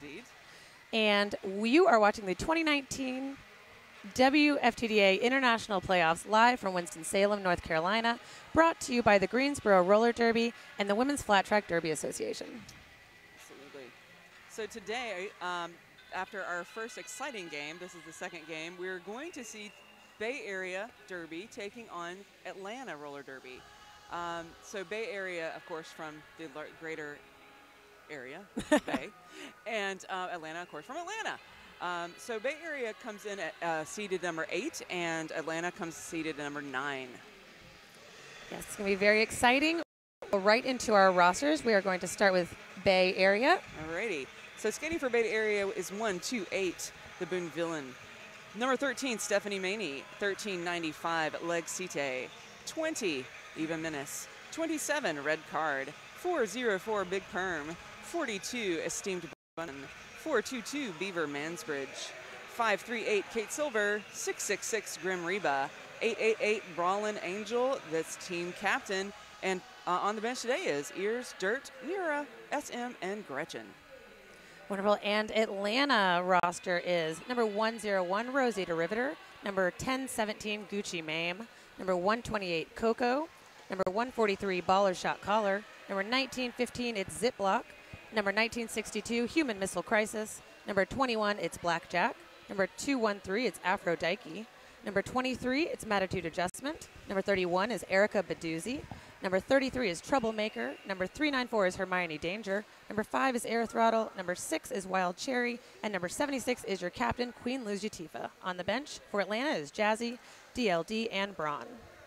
Indeed. And you are watching the 2019 WFTDA International Playoffs live from Winston-Salem, North Carolina, brought to you by the Greensboro Roller Derby and the Women's Flat Track Derby Association. Absolutely. So today, after our first exciting game, this is the second game, we're going to see Bay Area Derby taking on Atlanta Roller Derby. So Bay Area, of course, from the greater area, Bay, and Atlanta, of course, from Atlanta. So Bay Area comes in at seeded number 8, and Atlanta comes seeded number 9. Yes, it's going to be very exciting. Right into our rosters, we are going to start with Bay Area. Alrighty. So skating for Bay Area is 128, the Boone Villain. Number 13, Stephanie Maney. 1395, Leg Cite. 20, Eva Menace. 27, Red Card. 404, Big Perm. 42, Esteemed Bunn. 422, Beaver Mansbridge. 538, Kate Silver. 666, Grim Reba. 888, Brawlin Angel, that's team captain. And on the bench today is Ears, Dirt, Mira, SM, and Gretchen. Wonderful. And Atlanta roster is number 101, Rosita Riveter. Number 1017, Gucci Mame. Number 128, Coco. Number 143, Baller Shot Collar. Number 1915, it's Ziploc. Number 1962, Human Missile Crisis. Number 21, it's Blackjack. Number 213, it's Aphrodite. Number 23, it's Mattitude Adjustment. Number 31 is Erica Baduzzi. Number 33 is Troublemaker. Number 394 is Hermione Danger. Number 5 is Air Throttle. Number 6 is Wild Cherry. And number 76 is your captain, Queen Luz Utifa. On the bench for Atlanta is Jazzy, DLD, and Braun.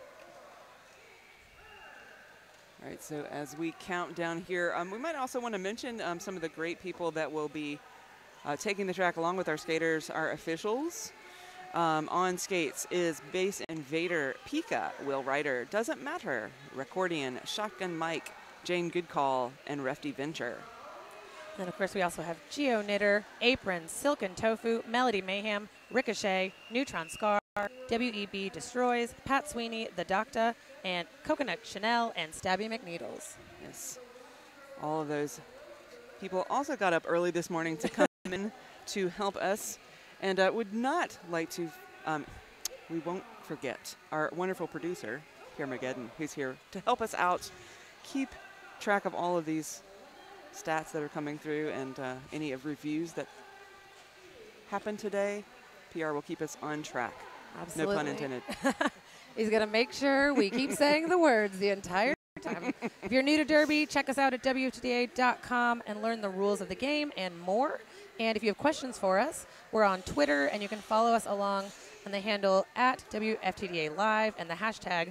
All right, so as we count down here, we might also want to mention some of the great people that will be taking the track along with our skaters, our officials. On skates is Bass Invader, Pika, Will Ryder, Doesn't Matter, Recordian, Shotgun Mike, Jane Goodcall, and Refty Venture. Then, of course, we also have Geo Knitter, Apron, Silken Tofu, Melody Mayhem, Ricochet, Neutron Scar, WEB Destroys, Pat Sweeney, The Docta, and Coconut Chanel, and Stabby McNeedles. Yes, all of those people also got up early this morning to come in to help us. And would not like to, we won't forget our wonderful producer, Mageddon, who's here to help us out, keep track of all of these stats that are coming through and any of reviews that happened today. PR will keep us on track. Absolutely. No pun intended. He's going to make sure we keep saying the words the entire time. If you're new to Derby, check us out at WFTDA.com and learn the rules of the game and more. And if you have questions for us, we're on Twitter, and you can follow us along on the handle at WFTDA Live and the hashtag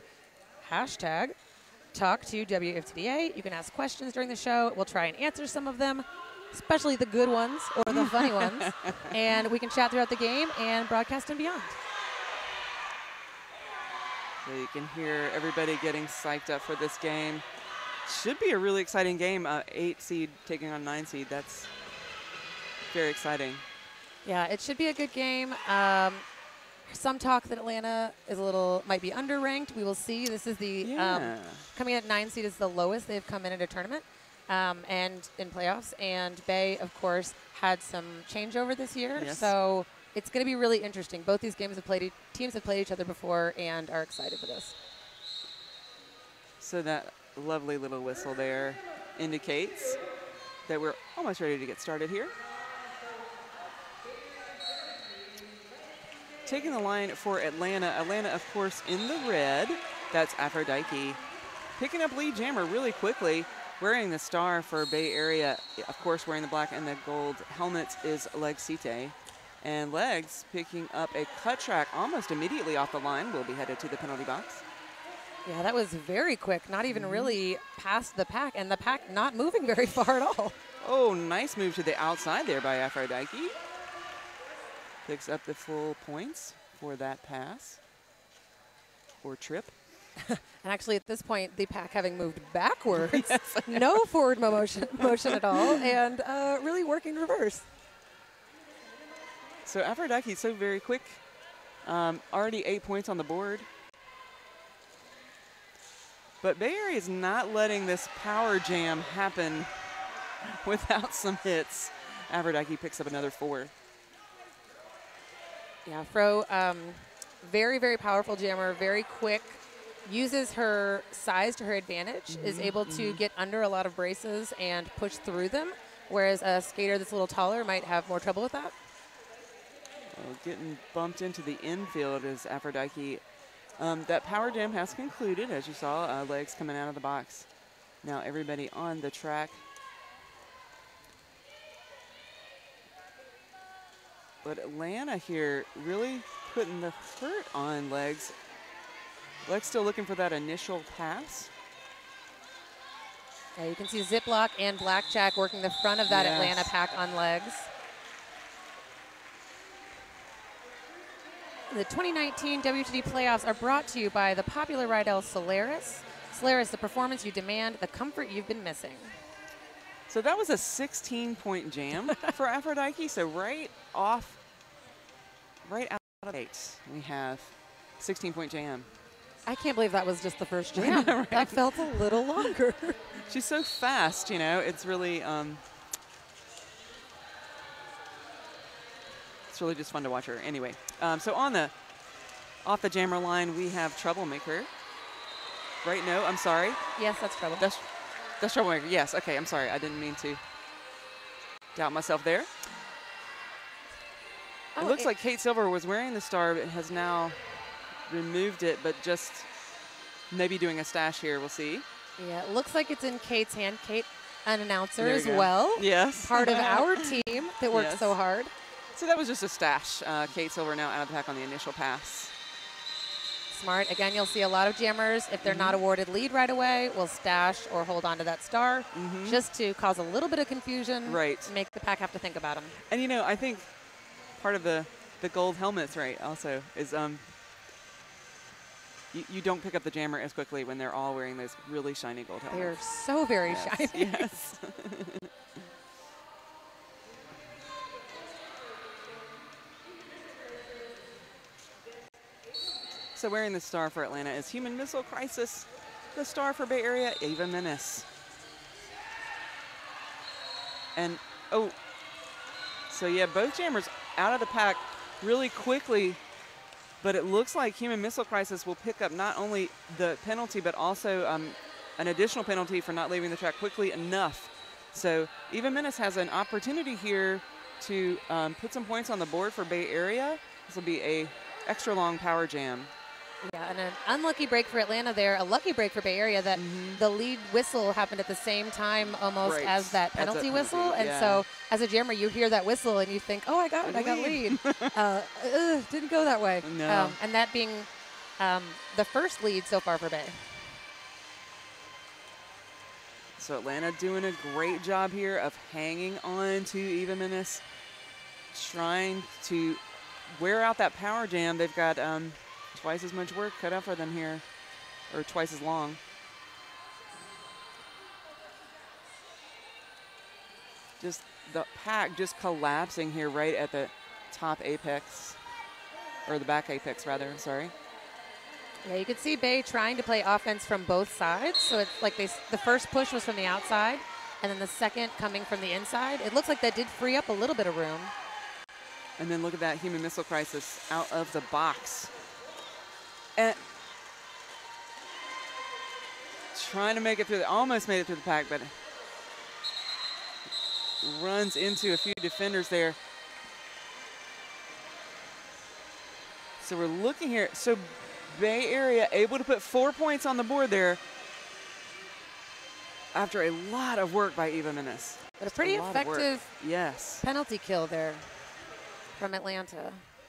Talk to WFTDA. You can ask questions during the show. We'll try and answer some of them, especially the good ones or the funny ones. And we can chat throughout the game and broadcast and beyond. So you can hear everybody getting psyched up for this game. Should be a really exciting game. 8 seed taking on 9 seed. That's very exciting. Yeah, it should be a good game. Some talk that Atlanta is might be underranked. We will see. This is the coming at 9 seed is the lowest they've come in at a tournament and in playoffs. And Bay, of course, had some changeover this year. Yes. So it's going to be really interesting. Both these teams have played each other before and are excited for this. So that lovely little whistle there indicates that we're almost ready to get started here. Taking the line for Atlanta. Atlanta, of course, in the red. That's Aphrodite. Picking up lead jammer really quickly. Wearing the star for Bay Area, of course, wearing the black and the gold helmets is Leg Cite. And Legs picking up a cut track almost immediately off the line. Will be headed to the penalty box. Yeah, that was very quick. Not even really past the pack, and the pack not moving very far at all. Oh, nice move to the outside there by Aphrodite. Picks up the full points for that pass or trip. And actually, at this point, the pack having moved backwards, Yes. no forward motion at all, and really working reverse. So Aphrodite so very quick. Already 8 points on the board. But Bay Area is not letting this power jam happen without some hits. Aphrodite picks up another 4. Yeah, Fro, very, very powerful jammer, very quick, uses her size to her advantage, is able to get under a lot of braces and push through them, whereas a skater that's a little taller might have more trouble with that. Well, getting bumped into the infield is Aphrodite. That power jam has concluded, as you saw, legs coming out of the box. Now everybody on the track. But Atlanta here really putting the hurt on Legs. Legs still looking for that initial pass. Yeah, you can see Ziploc and Blackjack working the front of that Atlanta pack on Legs. The 2019 Wftda playoffs are brought to you by the popular Rydell Solaris. Solaris, the performance you demand, the comfort you've been missing. So that was a 16-point jam for Aphrodite. So right out of the gate, we have 16-point jam. I can't believe that was just the first jam. Right. That felt a little longer. She's so fast, you know. It's really just fun to watch her. Anyway, so off the jammer line, we have Troublemaker. Right? No, I'm sorry. Yes, that's Trouble. That's Troublemaker. Yes. Okay. I'm sorry. I didn't mean to doubt myself there. It looks like Kate Silver was wearing the star, but has now removed it, but just maybe doing a stash here. We'll see. Yeah, it looks like it's in Kate's hand. Kate, an announcer as well. Yes. Part of our team that worked so hard. So that was just a stash. Kate Silver now out of the pack on the initial pass. Smart. Again, you'll see a lot of jammers, if they're not awarded lead right away, will stash or hold on to that star just to cause a little bit of confusion. Right. Make the pack have to think about them. And, you know, I think part of the gold helmets, right, also is you don't pick up the jammer as quickly when they're all wearing those really shiny gold helmets. They're so very shiny. Yes. So wearing the star for Atlanta is Human Missile Crisis. The star for Bay Area, Ava Menace. And, so yeah, both jammers out of the pack really quickly, but it looks like Human Missile Crisis will pick up not only the penalty, but also an additional penalty for not leaving the track quickly enough. So Eva Menace has an opportunity here to put some points on the board for Bay Area. This will be a extra long power jam. Yeah, and an unlucky break for Atlanta there, a lucky break for Bay Area that the lead whistle happened at the same time almost as that penalty whistle. And so as a jammer, you hear that whistle and you think, oh, I got it, I got lead. Didn't go that way. No. And that being the first lead so far for Bay. So Atlanta doing a great job here of hanging on to Eva Menace, trying to wear out that power jam. They've got twice as much work cut out for them here, or twice as long. Just the pack just collapsing here right at the top apex, or the back apex rather, I'm sorry. Yeah, you can see Bay trying to play offense from both sides. So it's like the first push was from the outside, and then the second coming from the inside. It looks like that did free up a little bit of room. And then look at that Human Missile Crisis out of the box. And trying to make it through, almost made it through the pack, but runs into a few defenders there. So we're looking here. So Bay Area able to put 4 points on the board there after a lot of work by Eva Menace. But a pretty effective yes penalty kill there from Atlanta.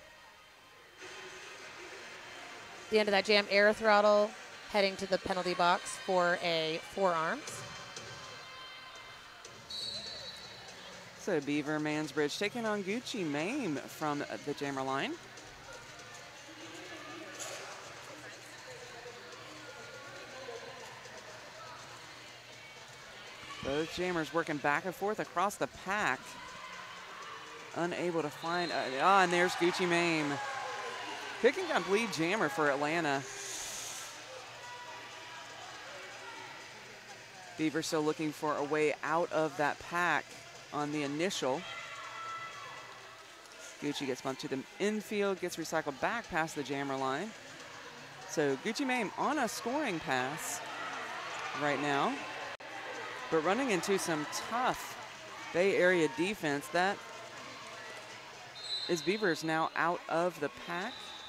The end of that jam, air throttle, heading to the penalty box for a forearms. So Beaver Mansbridge taking on Gucci Mame from the jammer line. Both jammers working back and forth across the pack. Unable to find, and there's Gucci Mame. Picking up lead jammer for Atlanta. Beaver still looking for a way out of that pack on the initial. Gucci gets bumped to the infield, gets recycled back past the jammer line. So Gucci Mame on a scoring pass right now, but running into some tough Bay Area defense. That is Beavers now out of the pack.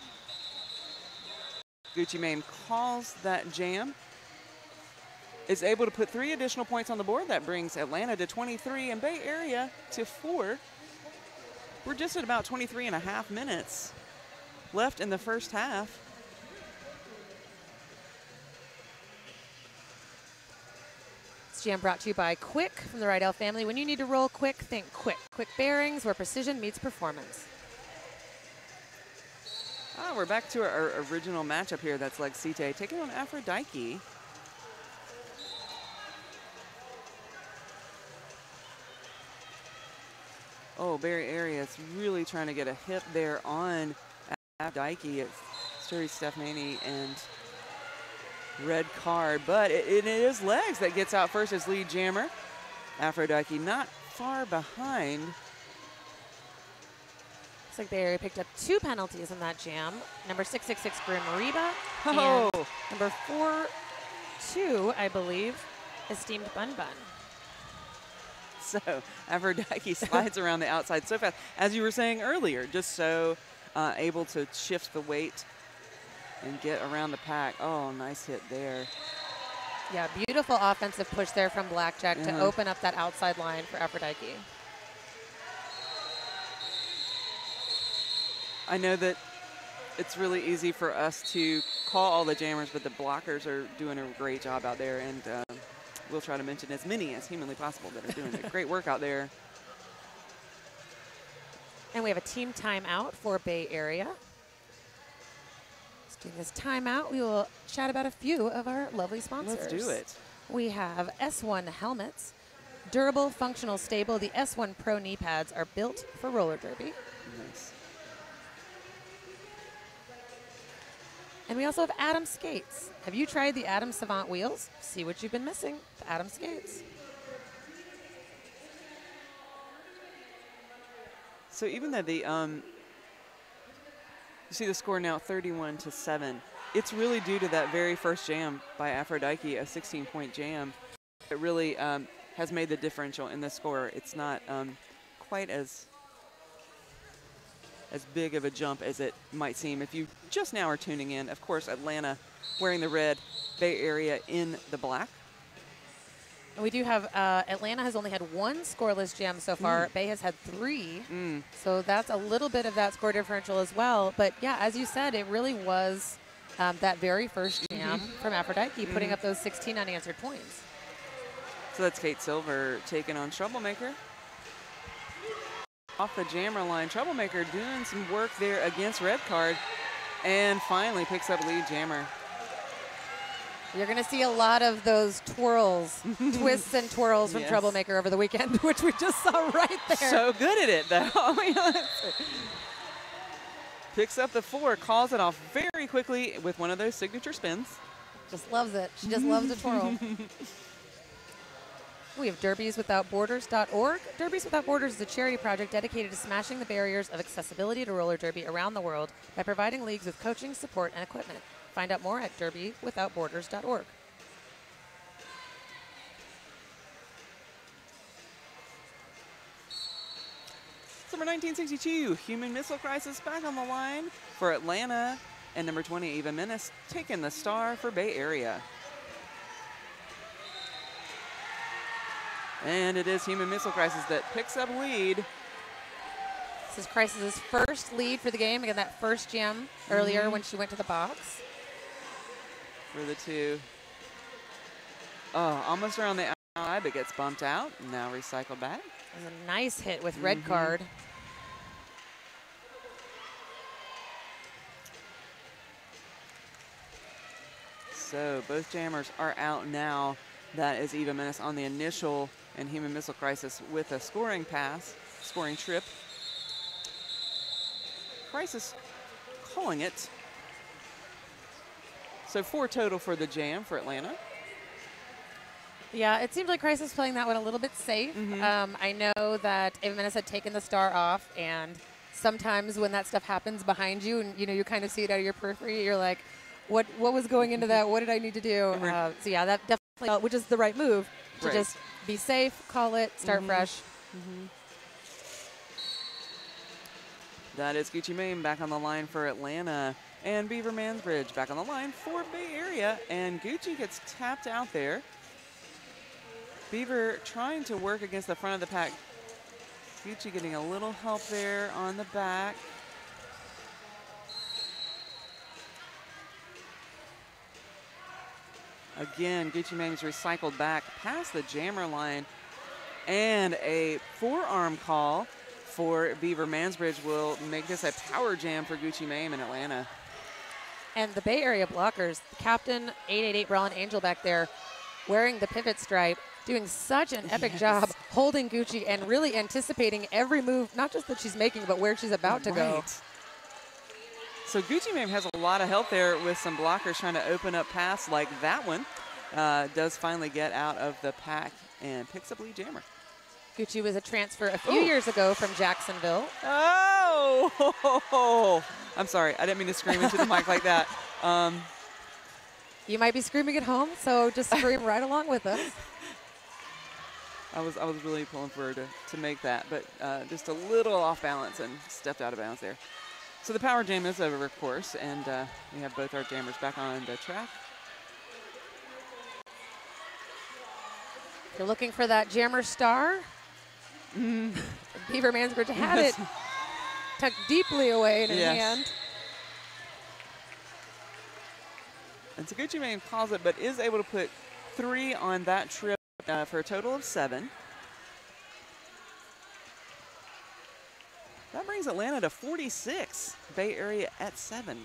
Gucci Mame calls that jam, is able to put 3 additional points on the board. That brings Atlanta to 23 and Bay Area to 4. We're just at about 23.5 minutes left in the first half. This jam brought to you by Quick from the Rydell family. When you need to roll quick, think Quick. Quick bearings, where precision meets performance. We're back to our original matchup here. That's Lexite taking on Aphrodite. Oh, Bay Area is really trying to get a hit there on Aphrodite. It's Sturdy Stephanini and red card, but it is Legs that gets out first as lead jammer. Aphrodite not far behind. Looks like Bay Area picked up 2 penalties in that jam. Number 666, Grim Reba. Oh. And number 4-2, I believe, Esteemed Bun Bun. So Aphrodite slides around the outside so fast. As you were saying earlier, just so able to shift the weight and get around the pack. Oh, nice hit there. Yeah, beautiful offensive push there from Blackjack to open up that outside line for Aphrodite. I know that it's really easy for us to call all the jammers, but the blockers are doing a great job out there, and we'll try to mention as many as humanly possible that are doing a great work out there. And we have a team timeout for Bay Area. Let's do this timeout. We will chat about a few of our lovely sponsors. Let's do it. We have S1 helmets. Durable, functional, stable. The S1 Pro knee pads are built for roller derby. Nice. And we also have Atom Skates. Have you tried the Atom Savant wheels? See what you've been missing. The Atom Skates. So even though the you see the score now 31-7, it's really due to that very first jam by Aphrodite, a 16-point jam. It really has made the differential in the score. It's not quite as big of a jump as it might seem if you just now are tuning in. Of course, Atlanta wearing the red, Bay Area in the black. And we do have, Atlanta has only had 1 scoreless jam so far. Bay has had 3. So that's a little bit of that score differential as well. But yeah, as you said, it really was that very first jam from Aphrodite putting up those 16 unanswered points. So that's Kate Silver taking on Troublemaker. Off the jammer line, Troublemaker doing some work there against red card and finally picks up lead jammer. You're going to see a lot of those twirls, twists and twirls from Troublemaker over the weekend, which we just saw right there. So good at it, though. Picks up the 4, calls it off very quickly with one of those signature spins. Just loves it. She just loves a twirl. We have derbieswithoutborders.org. Derbies Without Borders is a charity project dedicated to smashing the barriers of accessibility to roller derby around the world by providing leagues with coaching, support, and equipment. Find out more at derbieswithoutborders.org. Summer 1962, Human Missile Crisis back on the line for Atlanta, and number 20, Eva Menace, taking the star for Bay Area. And it is Human Missile Crisis that picks up lead. This is Crisis' first lead for the game. Again, that first jam earlier when she went to the box. For the 2. Oh, almost around the outside, but gets bumped out. Now recycled back. It was a nice hit with red card. So both jammers are out now. That is Eva Menace on the initial and Human Missile Crisis with a scoring pass, scoring trip. Crisis calling it. So 4 total for the jam for Atlanta. Yeah, it seems like Crisis playing that one a little bit safe. I know that Eva Menace had taken the star off and sometimes when that stuff happens behind you and, you kind of see it out of your periphery, you're like, what was going into that? What did I need to do? So, yeah, that definitely, which is the right move, to just be safe, call it, start fresh. That is Gucci Mane back on the line for Atlanta. And Beaver Mansbridge back on the line for Bay Area. And Gucci gets tapped out there. Beaver trying to work against the front of the pack. Gucci getting a little help there on the back. Again, Gucci Mane's recycled back past the jammer line. And a forearm call for Beaver Mansbridge will make this a power jam for Gucci Mane in Atlanta. And the Bay Area blockers, Captain 888 Brown Angel back there wearing the pivot stripe, doing such an epic job holding Gucci and really anticipating every move, not just that she's making, but where she's about to go. So Gucci Mane has a lot of help there with some blockers trying to open up paths like that one. Does finally get out of the pack and picks up lead jammer. Gucci was a transfer a few years ago from Jacksonville. Oh! I'm sorry. I didn't mean to scream into the mic like that. You might be screaming at home, so just scream right along with us. I was really pulling for her to make that, but just a little off balance and stepped out of bounds there. So the power jam is over, of course, and we have both our jammers back on the track. You're looking for that jammer star. Beaver Mansbridge had it tucked deeply away in his hand. And so Gucci Mane calls it, but is able to put 3 on that trip for a total of 7. That brings Atlanta to 46. Bay Area at 7.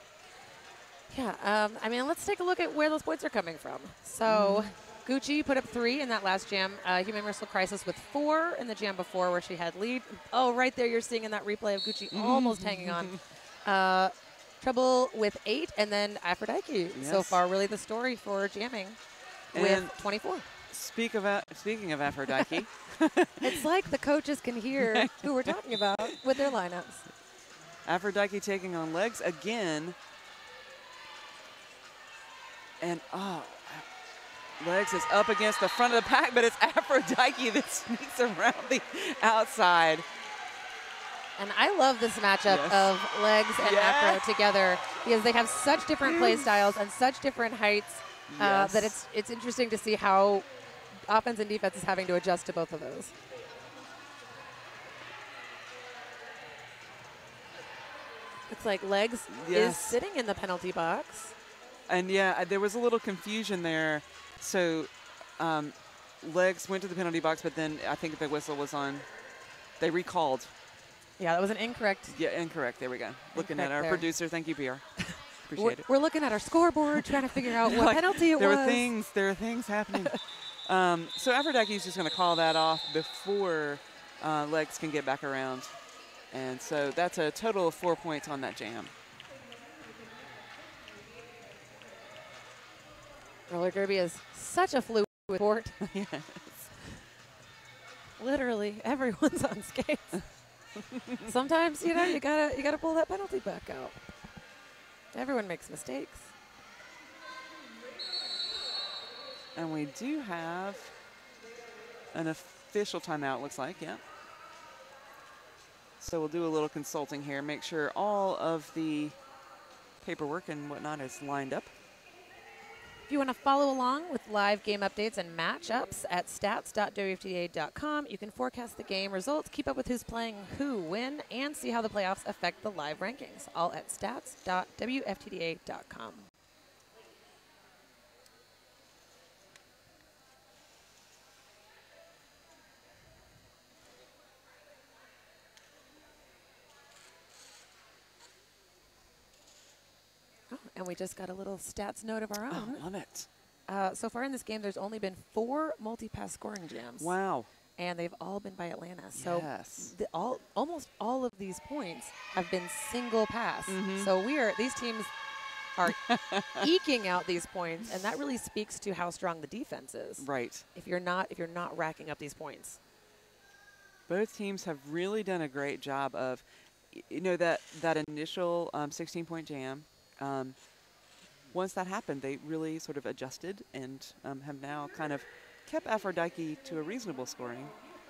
Yeah, I mean, let's take a look at where those points are coming from. So Gucci put up 3 in that last jam. Human Missile Crisis with 4 in the jam before where she had lead. Oh, right there you're seeing in that replay of Gucci almost hanging on. Trouble with 8, and then Aphrodite. So far, really the story for jamming with 24. Speaking of Aphrodite. It's like the coaches can hear who we're talking about with their lineups. Aphrodite taking on legs again. And, legs is up against the front of the pack, but it's Aphrodite that sneaks around the outside. And I love this matchup of legs and Afro together because they have such different play styles and such different heights that it's interesting to see how offense and defense is having to adjust to both of those. Looks like legs is sitting in the penalty box. And yeah, there was a little confusion there. So legs went to the penalty box, but then I think the whistle was on. They recalled. Yeah, that was an incorrect. Yeah, incorrect. There we go. Looking at our producer. Thank you, PR. Appreciate it. We're looking at our scoreboard, trying to figure out what penalty it was. There are things happening. So Aphrodite's just going to call that off before legs can get back around. And so that's a total of 4 points on that jam. Roller derby is such a fluid sport. Yes. Literally, everyone's on skates. Sometimes, you gotta pull that penalty back out. Everyone makes mistakes. And we do have an official timeout, looks like, yeah. So we'll do a little consulting here, make sure all of the paperwork and whatnot is lined up. If you want to follow along with live game updates and matchups at stats.wftda.com, you can forecast the game results, keep up with who's playing who, when, and see how the playoffs affect the live rankings, all at stats.wftda.com. And we just got a little stats note of our own. Oh, love it. So far in this game, there's only been 4 multi-pass scoring jams. Wow. And they've all been by Atlanta. So almost all of these points have been single pass. So these teams are eking out these points, and that really speaks to how strong the defense is. Right. If you're not racking up these points. Both teams have really done a great job of you know, that initial 16-point jam, once that happened, they really sort of adjusted and have now kind of kept Aphrodite to a reasonable scoring.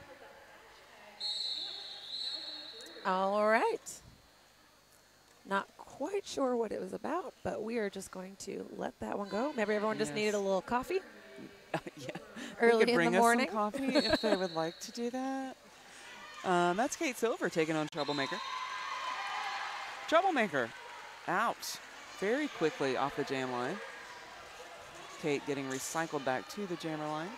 All right. Not quite sure what it was about, but we are just going to let that one go. Maybe everyone just needed a little coffee. Yeah. Early in the morning. Us some coffee if they would like to do that. That's Kate Silver taking on Troublemaker. Troublemaker out very quickly off the jam line. Kate getting recycled back to the jammer line.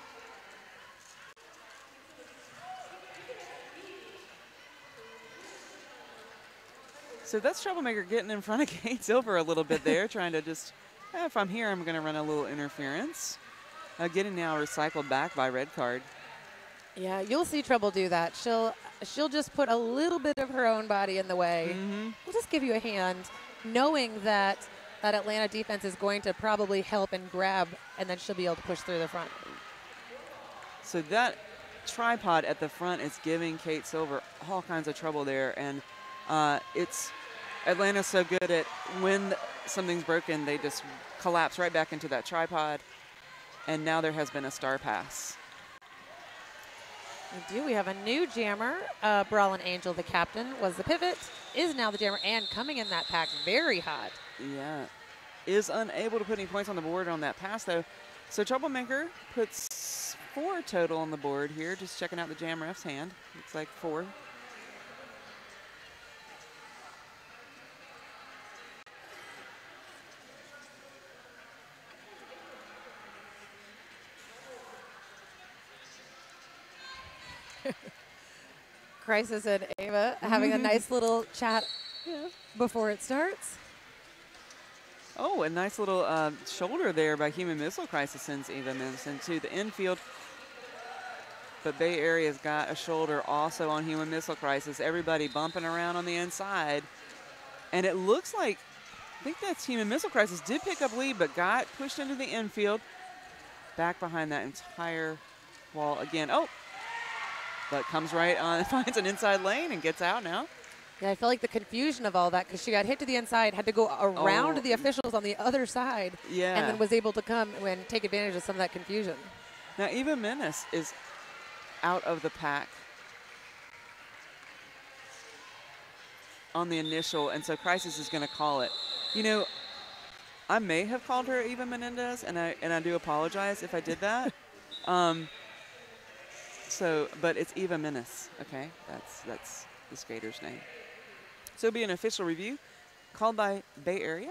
So that's Troublemaker getting in front of Kate Silver a little bit there, trying to just, if I'm here, I'm going to run a little interference. Getting now recycled back by red card. Yeah, you'll see Trouble do that. She'll just put a little bit of her own body in the way. We'll just give you a hand, knowing that that Atlanta defense is going to probably help and grab, and then she'll be able to push through the front. So that tripod at the front is giving Kate Silver all kinds of trouble there, and it's Atlanta's so good at when something's broken, they just collapse right back into that tripod, and now there has been a star pass. We do. We have a new jammer. Brawlin Angel, the captain, was the pivot, is now the jammer, and coming in that pack very hot. Yeah, is unable to put any points on the board on that pass, though. So Troublemaker puts 4 total on the board here, just checking out the jam ref's hand. Looks like 4. Crisis and Ava having a nice little chat before it starts. Oh, a nice little shoulder there by Human Missile Crisis sends Eva Minson to the infield. But Bay Area's got a shoulder also on Human Missile Crisis. Everybody bumping around on the inside. And it looks like, I think that's Human Missile Crisis did pick up lead, but got pushed into the infield. Back behind that entire wall again. Oh, but comes right on, finds an inside lane and gets out now. Yeah, I feel like the confusion of all that, because she got hit to the inside, had to go around the officials on the other side, and then was able to come and take advantage of some of that confusion. Now, Eva Menace is out of the pack on the initial, and so Crisis is going to call it. You know, I may have called her Eva Menendez, and I do apologize if I did that. But it's Eva Menace, okay? That's the skater's name. So it'll be an official review called by Bay Area.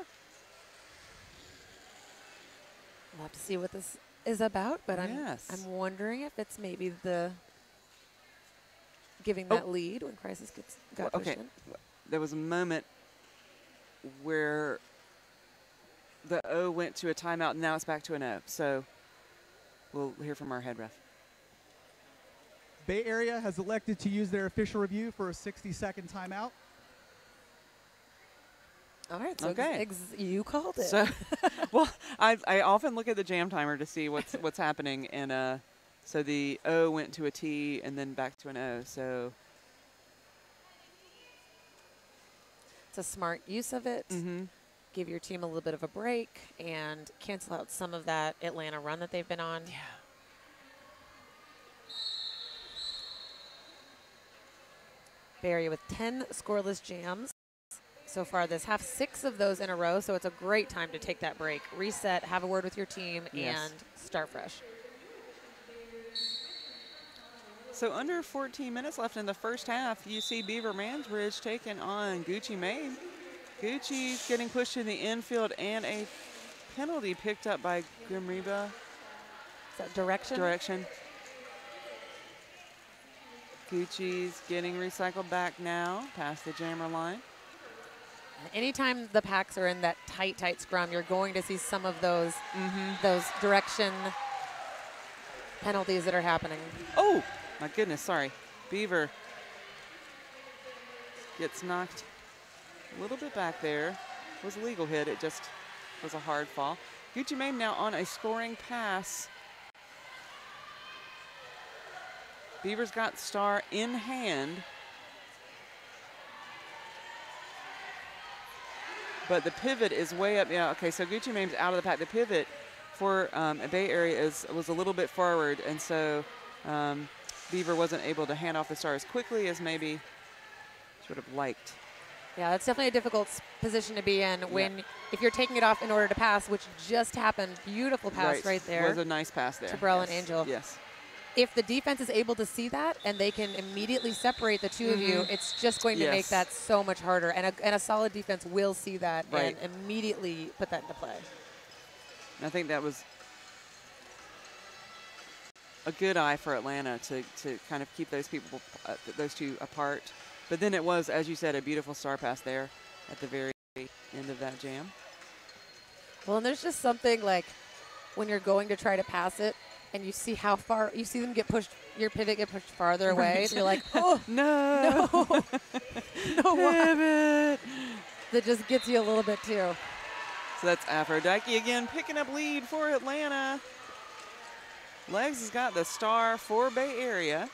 We'll have to see what this is about, but I'm wondering if it's maybe the giving that lead when Crisis got pushed in. There was a moment where the O went to a timeout, and now it's back to an O. So we'll hear from our head ref. Bay Area has elected to use their official review for a 60-second timeout. All right, so you called it. So, well, I often look at the jam timer to see what's happening, and so the O went to a T and then back to an O. So it's a smart use of it. Give your team a little bit of a break and cancel out some of that Atlanta run that they've been on. Yeah. Bay Area with 10 scoreless jams so far this half, 6 of those in a row, so it's a great time to take that break, reset, have a word with your team, and start fresh. So under 14 minutes left in the first half, you see Beaver Mansbridge taking on Gucci Mame. Gucci's getting pushed to the infield, and a penalty picked up by Grimriba. Is that direction? Direction. Gucci's getting recycled back now, past the jammer line. Anytime the packs are in that tight scrum, you're going to see some of those direction penalties that are happening. Oh, my goodness, sorry. Beaver gets knocked a little bit back there. It was a legal hit. It just was a hard fall. Gucci Mame now on a scoring pass. Beaver's got star in hand. but the pivot is way up. Yeah, okay, so Gucci Mame's out of the pack. The pivot for Bay Area was a little bit forward, and so Beaver wasn't able to hand off the star as quickly as maybe sort of liked. Yeah, it's definitely a difficult position to be in when if you're taking it off in order to pass, which just happened. Beautiful pass right there. Was a nice pass there. To Brelin Angel. Yes. If the defense is able to see that and they can immediately separate the two of you, it's just going to make that so much harder. And a solid defense will see that and immediately put that into play. And I think that was a good eye for Atlanta to kind of keep those people, those two apart. But then it was, as you said, a beautiful star pass there at the very end of that jam. Well, and there's just something like when you're going to try to pass it and you see how far, you see them get pushed, your pivot get pushed farther away. And you're like, oh, no. No pivot. That just gets you a little bit too. So that's Wftda again picking up lead for Atlanta. Legs has got the star for Bay Area.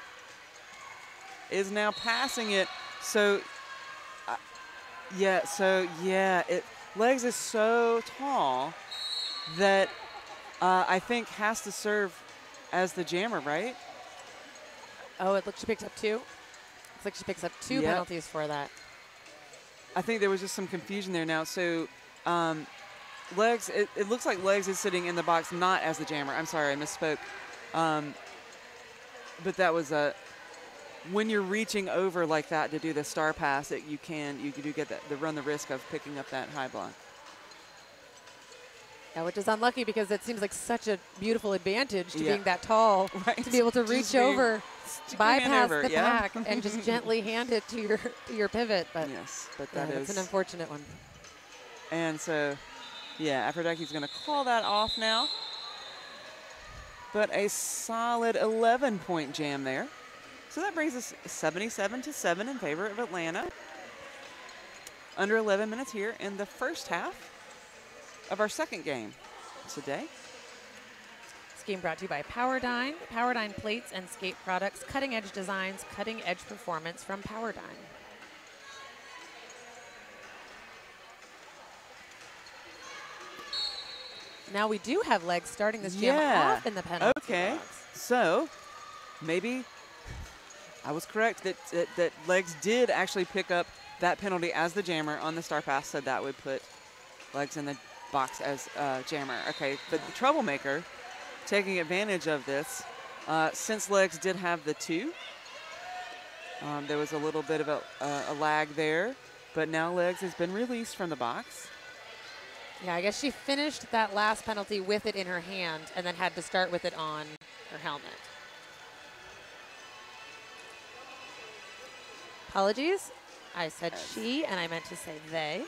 Is now passing it. So, Legs is so tall that I think has to serve as the jammer, right? Oh, it looks she picked up two. Looks like she picks up two penalties for that. I think there was just some confusion there now. So, Legs, it looks like Legs is sitting in the box not as the jammer. I'm sorry, I misspoke. But that was a. When you're reaching over like that to do the star pass, you do get that, run the risk of picking up that high block. Yeah, which is unlucky because it seems like such a beautiful advantage to being that tall, to be able to reach over, bypass the pack, and just gently hand it to your pivot. But yes, but that's an unfortunate one. And so, Wftda's going to call that off now. But a solid 11-point jam there. So that brings us 77-7 in favor of Atlanta. Under 11 minutes here in the first half of our second game today. This game brought to you by Powerdyne. Powerdyne plates and skate products, cutting-edge designs, cutting-edge performance from Powerdyne. Now we do have Legs starting this jam off in the penalty box. So maybe I was correct that Legs did actually pick up that penalty as the jammer on the star pass, so that would put Legs in the box as jammer. Okay, but the troublemaker taking advantage of this, since Legs did have the two, there was a little bit of a lag there, but now Legs has been released from the box. Yeah, I guess she finished that last penalty with it in her hand and then had to start with it on her helmet. Apologies. I said she, and I meant to say they.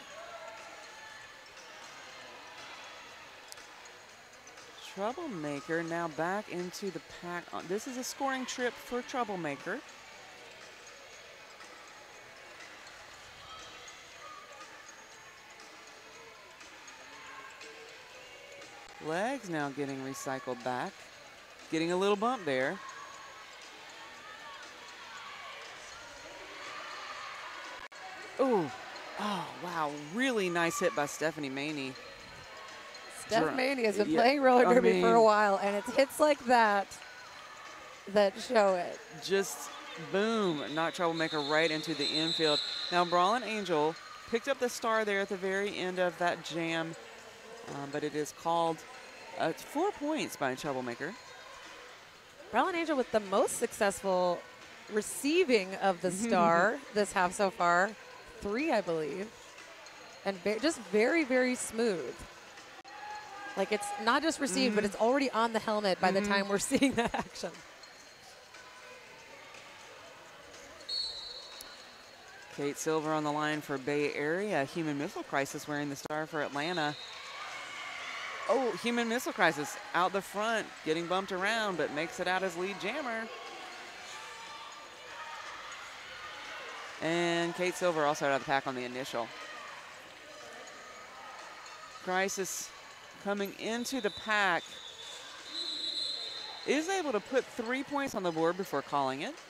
Troublemaker now back into the pack. This is a scoring trip for Troublemaker. Legs now getting recycled back. Getting a little bump there. Oh, wow. Really nice hit by Stephanie Maney. Steph Maney has been playing roller derby for a while, and it's hits like that show it. Just boom, knocked Troublemaker right into the infield. Now, Brelin Angel picked up the star there at the very end of that jam, but it is called 4 points by Troublemaker. Brelin Angel with the most successful receiving of the star this half so far. 3, I believe. And just very, very smooth. Like it's not just received, but it's already on the helmet by the time we're seeing that action. Kate Silver on the line for Bay Area. Human Missile Crisis wearing the star for Atlanta. Oh, Human Missile Crisis out the front, getting bumped around, but makes it out as lead jammer. And Kate Silver also out of the pack on the initial. Crisis coming into the pack is able to put 3 points on the board before calling it.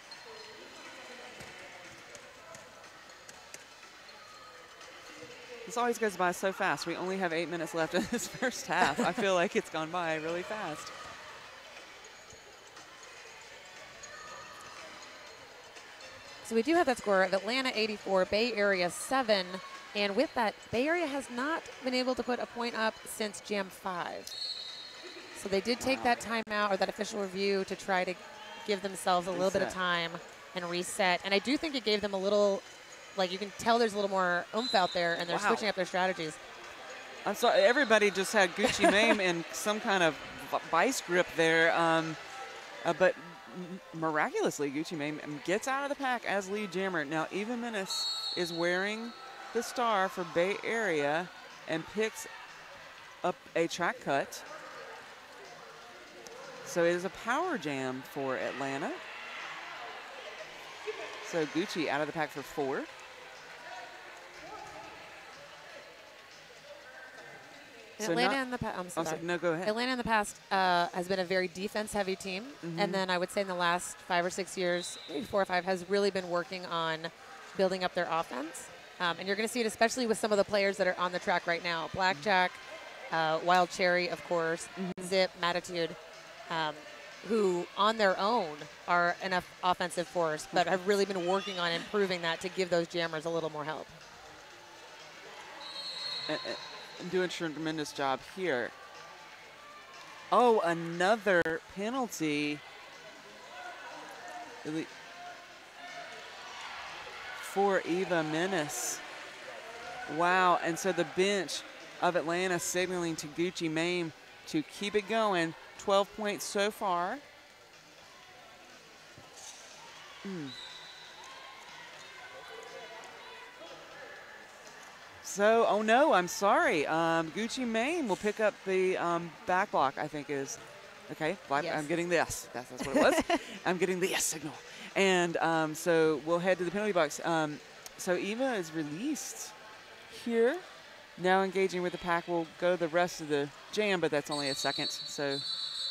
This always goes by so fast. We only have 8 minutes left in this first half. I feel like it's gone by really fast. So we do have that score of Atlanta 84, Bay Area 7. And with that, Bay Area has not been able to put a point up since Jam 5. So they did take that timeout or that official review to try to give themselves a little bit of time and reset. And I do think it gave them a little, like you can tell there's a little more oomph out there, and they're switching up their strategies. I'm sorry, everybody just had Gucci Mame in some kind of vice grip there. But miraculously, Gucci Mame gets out of the pack as lead jammer. Now, Eva Menace is wearing the star for Bay Area and picks up a track cut. So it is a power jam for Atlanta. So Gucci out of the pack for 4. So Atlanta in the past, no, go ahead. Atlanta in the past has been a very defense-heavy team, and then I would say in the last 5 or 6 years, maybe 4 or 5, has really been working on building up their offense. And you're going to see it especially with some of the players that are on the track right now. Blackjack, Wild Cherry, of course, Zip, Matitude, who on their own are an offensive force, but have really been working on improving that to give those jammers a little more help. Doing a tremendous job here. Oh, another penalty for Eva Menace. Wow, and so the bench of Atlanta signaling to Gucci Mame to keep it going. 12 points so far. So, oh no, I'm sorry. Gucci Mame will pick up the back block, I think is. Okay, yes. I'm getting this. That's what it was. I'm getting the yes signal. And so we'll head to the penalty box. So Eva is released here. Now engaging with the pack. We'll go the rest of the jam, but that's only a second. So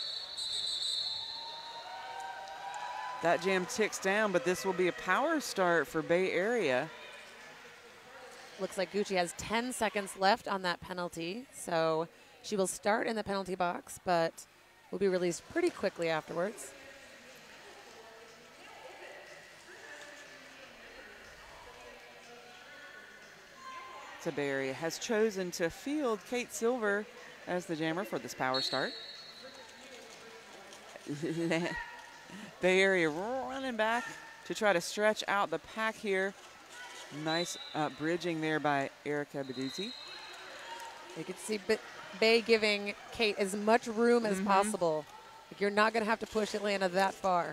that jam ticks down, but this will be a power start for Bay Area. Looks like Gucci has 10 seconds left on that penalty, so she will start in the penalty box, but will be released pretty quickly afterwards. So Bay Area has chosen to field Kate Silver as the jammer for this power start. Bay Area running back to try to stretch out the pack here. Nice bridging there by Erica Beduzzi. You can see Bay giving Kate as much room as possible. Like, you're not going to have to push Atlanta that far.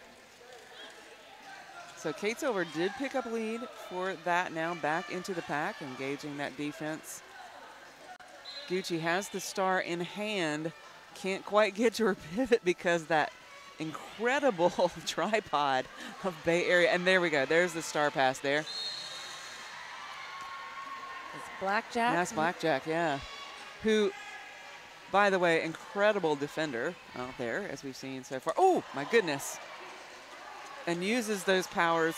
So Kate Silver did pick up lead for that, now back into the pack, engaging that defense. Gucci has the star in hand, can't quite get to her pivot because that incredible tripod of Bay Area. And there we go, there's the star pass there. It's Blackjack. That's Blackjack, yeah. Who, by the way, incredible defender out there, as we've seen so far. Oh, my goodness. And uses those powers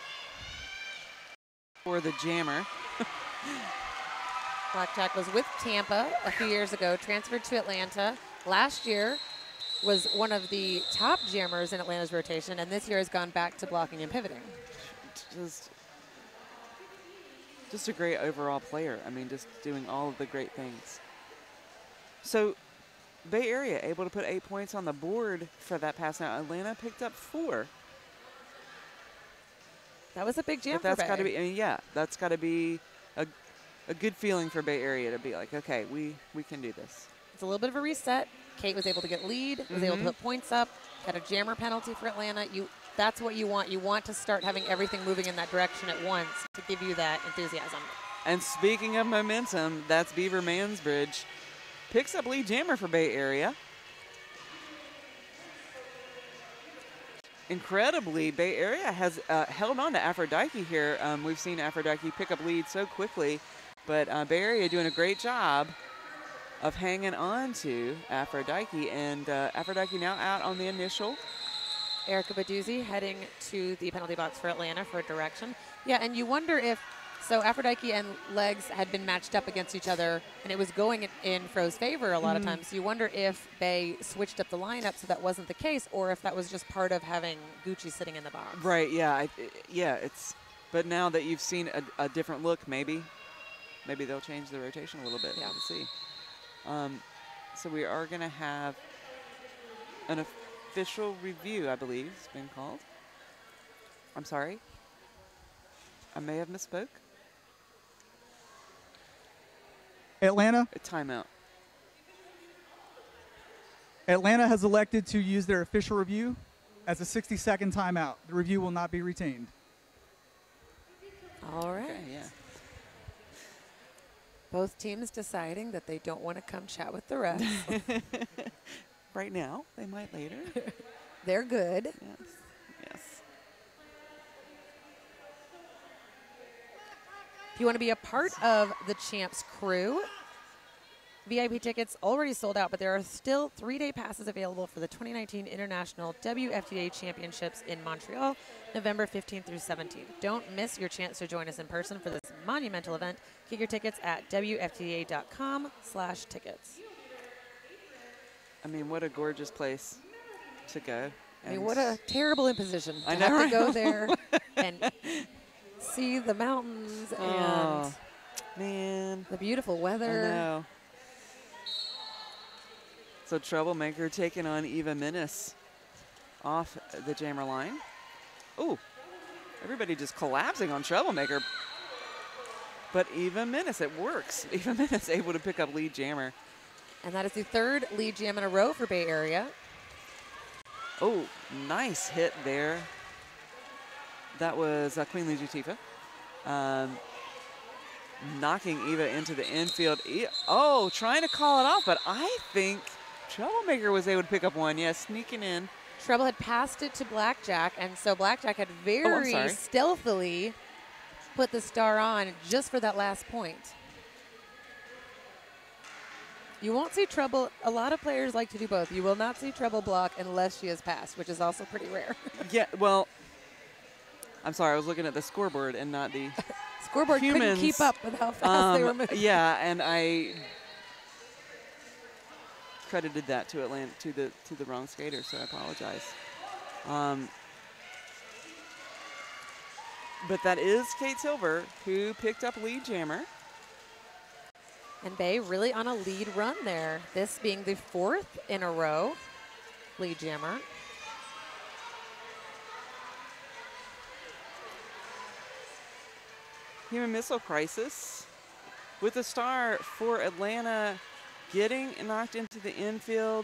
for the jammer. Blackjack was with Tampa a few years ago, transferred to Atlanta. Last year was one of the top jammers in Atlanta's rotation, and this year has gone back to blocking and pivoting. Just a great overall player. I mean, just doing all of the great things. So Bay Area able to put 8 points on the board for that pass. Now Atlanta picked up 4. That was a big jam but that's for Bay. Got to be, I mean, yeah, that's got to be a good feeling for Bay Area to be like, okay, we can do this. It's a little bit of a reset. Kate was able to get lead, was able to put points up, had a jammer penalty for Atlanta. That's what you want. You want to start having everything moving in that direction at once to give you that enthusiasm. And speaking of momentum, that's Beaver Mansbridge. Picks up lead jammer for Bay Area. Incredibly, Bay Area has held on to Aphrodite here. We've seen Aphrodite pick up lead so quickly, but Bay Area doing a great job of hanging on to Aphrodite, and Aphrodite now out on the initial. Erica Beduzzi heading to the penalty box for Atlanta for direction. Yeah, and you wonder if So Aphrodite and Legs had been matched up against each other, and it was going in Fro's favor a lot of times. So you wonder if Bay switched up the lineup so that wasn't the case, or if that was just part of having Gucci sitting in the box. Right, yeah. It's. But now that you've seen a different look, maybe they'll change the rotation a little bit. Yeah. We'll see. So we are going to have an official review, I believe, it's been called. I'm sorry. I may have misspoke. Atlanta. A timeout. Atlanta has elected to use their official review as a 60-second timeout. The review will not be retained. All right. Okay, yeah. Both teams deciding that they don't want to come chat with the refs. Right now, they might later. They're good. Yes. Yes. If you want to be a part of the Champs crew, VIP tickets already sold out, but there are still 3-day passes available for the 2019 International Wftda Championships in Montreal, November 15th through 17th. Don't miss your chance to join us in person for this monumental event. Get your tickets at wftda.com/tickets. I mean, what a gorgeous place to go. I mean, what a terrible imposition to I have know, to go right? there and see the mountains and man, the beautiful weather. I know. So Troublemaker taking on Eva Menace off the jammer line. Ooh, everybody just collapsing on Troublemaker. But Eva Menace, it works. Eva Menace able to pick up lead jammer. And that is the third lead jam in a row for Bay Area. Oh, nice hit there. That was Queen Latifah. Knocking Eva into the infield. Oh, trying to call it off, but I think Troublemaker was able to pick up one. Yeah, sneaking in. Trouble had passed it to Blackjack, and so Blackjack had very stealthily put the star on just for that last point. You won't see Trouble. A lot of players like to do both. You will not see Trouble block unless she has passed, which is also pretty rare. Yeah, well, I'm sorry. I was looking at the scoreboard and not the scoreboard humans. Couldn't keep up with how fast they were moving. Yeah, and I credited that to Atlanta to the wrong skater, so I apologize. But that is Kate Silver who picked up lead jammer. And Bay really on a lead run there. This being the 4th in a row lead jammer. Human Missile Crisis with a star for Atlanta getting knocked into the infield.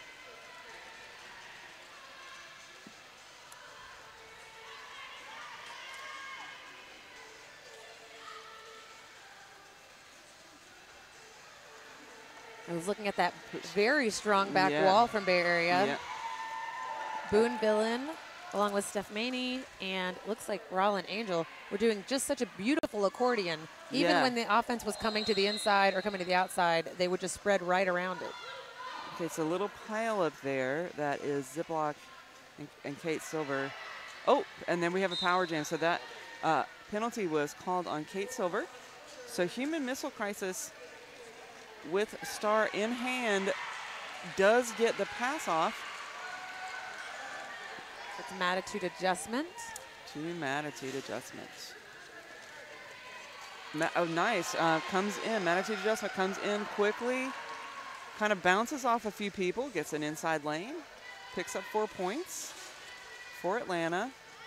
I was looking at that very strong back wall from Bay Area. Yeah. Boone Villain, along with Steph Maney, and looks like Rollin Angel, were doing just such a beautiful accordion. Even when the offense was coming to the inside or coming to the outside, they would just spread right around it. Okay, so a little pile up there. That is Ziploc and Kate Silver. Oh, and then we have a power jam. So that penalty was called on Kate Silver. So Human Missile Crisis with star in hand does get the pass off. It's Mattitude adjustment. To Mattitude adjustment. Oh, nice. Comes in. Mattitude adjustment comes in quickly. Kind of bounces off a few people. Gets an inside lane. Picks up 4 points for Atlanta.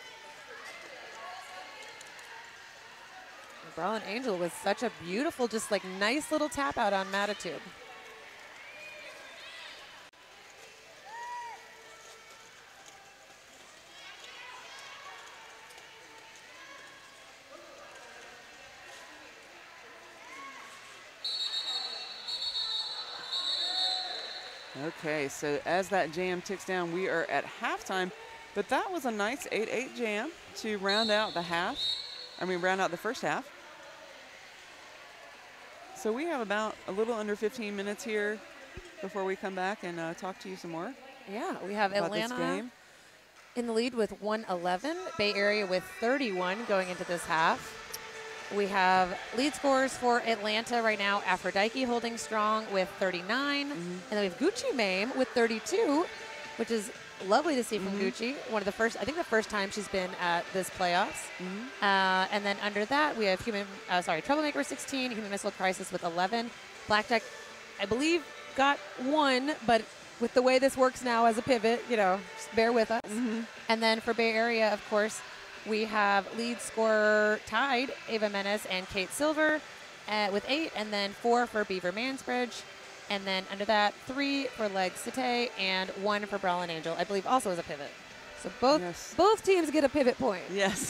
Rollin Angel with such a beautiful, just like nice little tap out on Mattitude. Okay, so as that jam ticks down, we are at halftime. But that was a nice 8-8 jam to round out the half. Round out the first half. So we have about a little under 15 minutes here before we come back and talk to you some more. Yeah, we have about this Atlanta game. in the lead with 111. Bay Area with 31 going into this half. We have lead scorers for Atlanta right now. Aphrodite holding strong with 39. And then we have Gucci Mame with 32, which is lovely to see from Gucci. One of the first, I think the first time she's been at this playoffs. And then under that, we have Troublemaker 16, Human Missile Crisis with 11. Blackjack, I believe, got 1, but with the way this works now as a pivot, just bear with us. And then for Bay Area, of course, we have lead scorer tied, Ava Menace and Kate Silver with 8, and then 4 for Beaver Mansbridge. And then under that, 3 for Leg Cite and 1 for Brawlin Angel, I believe also as a pivot. So both teams get a pivot point. Yes.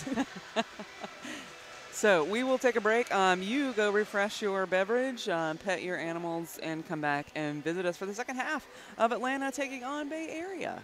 So we will take a break. You go refresh your beverage, pet your animals, and come back and visit us for the second half of Atlanta taking on Bay Area.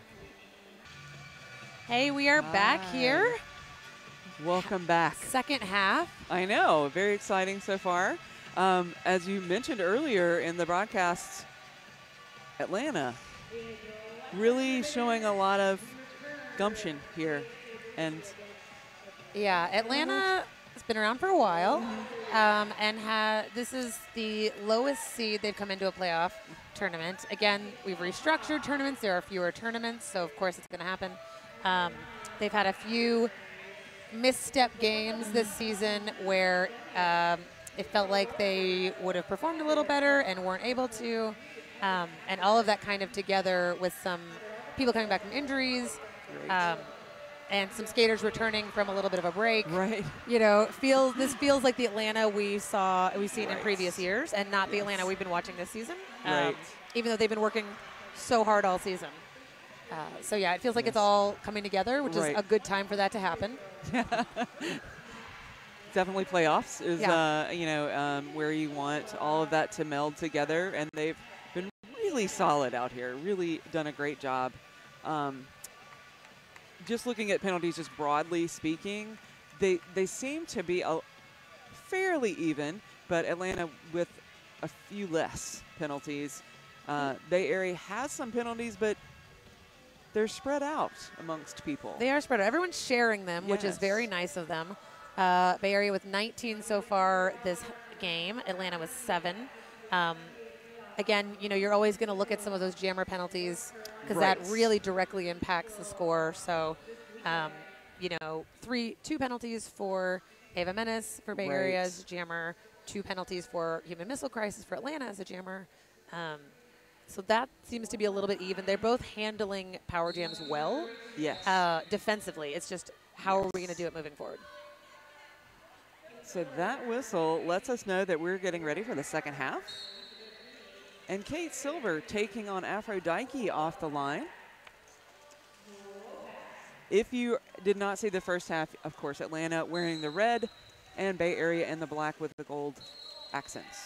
Hey, we are back here. Welcome back. Second half. I know. Very exciting so far. As you mentioned earlier in the broadcast, Atlanta really showing a lot of gumption here. And yeah, Atlanta has been around for a while, and this is the lowest seed they've come into a playoff tournament. Again, we've restructured tournaments. There are fewer tournaments, so of course it's going to happen. They've had a few misstep games this season where it felt like they would have performed a little better and weren't able to, and all of that kind of together with some people coming back from injuries. And some skaters returning from a little bit of a break. Right. This feels like the Atlanta we've seen in previous years, and not the Atlanta we've been watching this season. Right. Even though they've been working so hard all season. So yeah, it feels like it's all coming together, which is a good time for that to happen. Definitely playoffs is where you want all of that to meld together, and they've been really solid out here. Really done a great job. Just looking at penalties, just broadly speaking, they seem to be fairly even, but Atlanta with a few less penalties. Bay Area has some penalties, but they're spread out amongst people. They are spread out. Everyone's sharing them, which is very nice of them. Bay Area with 19 so far this game. Atlanta with 7. Again, you're always going to look at some of those jammer penalties because that really directly impacts the score. So, 2 penalties for Ava Menace for Bay Area as a jammer, 2 penalties for Human Missile Crisis for Atlanta as a jammer. So that seems to be a little bit even. They're both handling power jams well. Yes. Defensively. It's just how are we going to do it moving forward? So that whistle lets us know that we're getting ready for the second half. And Kate Silver taking on Aphrodite off the line. If you did not see the first half, of course, Atlanta wearing the red and Bay Area in the black with the gold accents.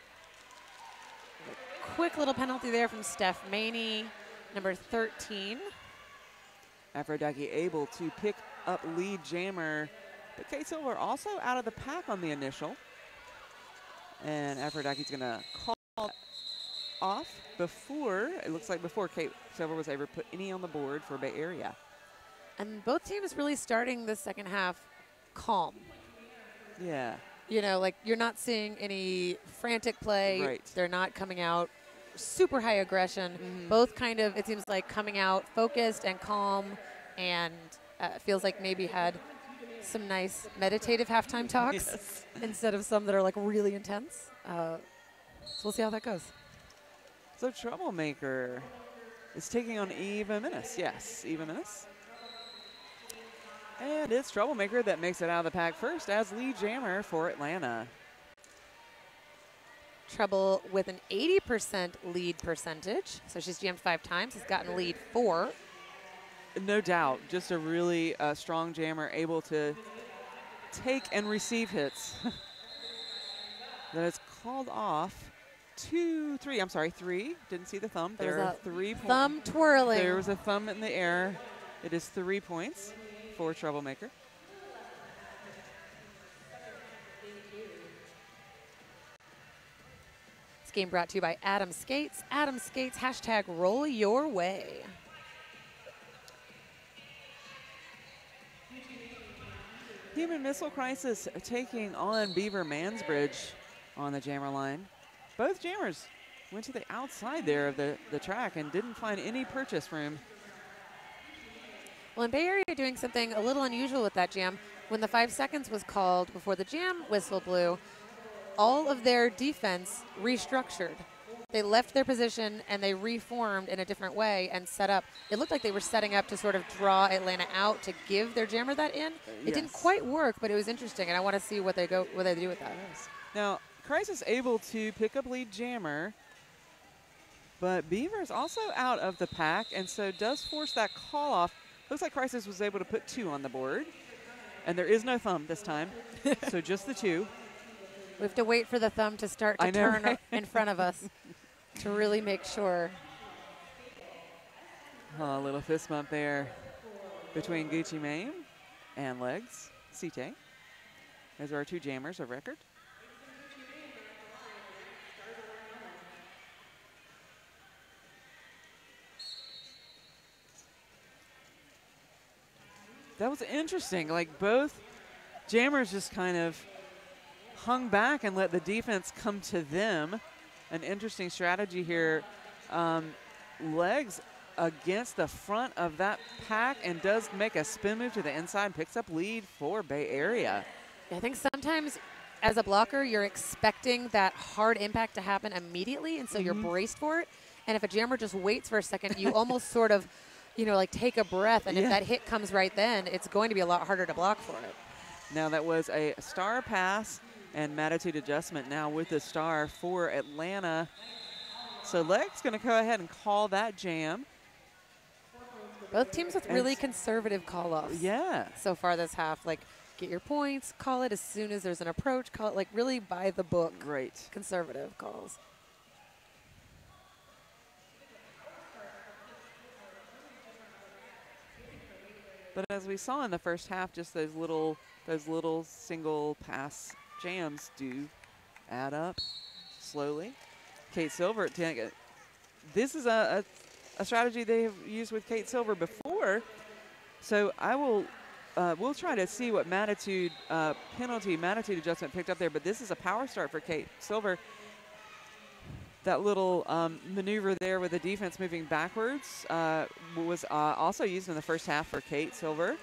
Quick little penalty there from Steph Maney, number 13. Aphrodite able to pick up lead jammer, but Kate Silver also out of the pack on the initial. And Aphrodite's going to call off before Kate Silver was able to put any on the board for Bay Area. And both teams really starting the second half calm. Yeah. You're not seeing any frantic play. Right. They're not coming out super high aggression. Both kind of, it seems like, coming out focused and calm, and feels like maybe had some nice meditative halftime talks instead of some that are really intense. So we'll see how that goes. So Troublemaker is taking on Eva Menace. Yes, Eva Menace. And it's Troublemaker that makes it out of the pack first as lead jammer for Atlanta. Trouble with an 80% lead percentage. So she's jammed 5 times, has gotten lead 4. No doubt, just a really strong jammer, able to take and receive hits. That is called off. 3. Didn't see the thumb. There are 3 points. Thumb twirling. There was a thumb in the air. It is 3 points for Troublemaker. This game brought to you by Adam Skates. Adam Skates, hashtag roll your way. Human Missile Crisis taking on Beaver Mansbridge on the jammer line. Both jammers went to the outside there of the track and didn't find any purchase room. Well, in Bay Area doing something a little unusual with that jam. When the 5 seconds was called before the jam whistle blew, all of their defense restructured. They left their position and they reformed in a different way and set up. It looked like they were setting up to sort of draw Atlanta out to give their jammer that in. It didn't quite work, but it was interesting, and I want to see what they do with that. Yes. Now, Crisis able to pick up lead jammer, but Beaver's also out of the pack, and so does force that call off. Looks like Crisis was able to put 2 on the board, and there is no thumb this time, so just the 2. We have to wait for the thumb to start to turn in front of us to really make sure. A little fist bump there between Gucci Mane and Legs Cite. Those are our 2 jammers of record. That was interesting. Like, both jammers just kind of hung back and let the defense come to them. An interesting strategy here. Legs against the front of that pack and does make a spin move to the inside, picks up lead for Bay Area. I think sometimes as a blocker, you're expecting that hard impact to happen immediately, and so you're braced for it. And if a jammer just waits for a second, you almost sort of, like take a breath, and if that hit comes right then, it's going to be a lot harder to block for it. Now that was a star pass and attitude adjustment now with the star for Atlanta. So Leg's going to go ahead and call that jam. Both teams with really conservative call-offs. Yeah. So far this half, like get your points, call it as soon as there's an approach, call it like really by the book. Great. Conservative calls. But as we saw in the first half, just those little single pass jams do add up slowly. Kate Silver, this is a strategy they have used with Kate Silver before. So we'll try to see what Mattitude adjustment picked up there, but this is a power start for Kate Silver. That little maneuver there with the defense moving backwards was also used in the first half for Kate Silver.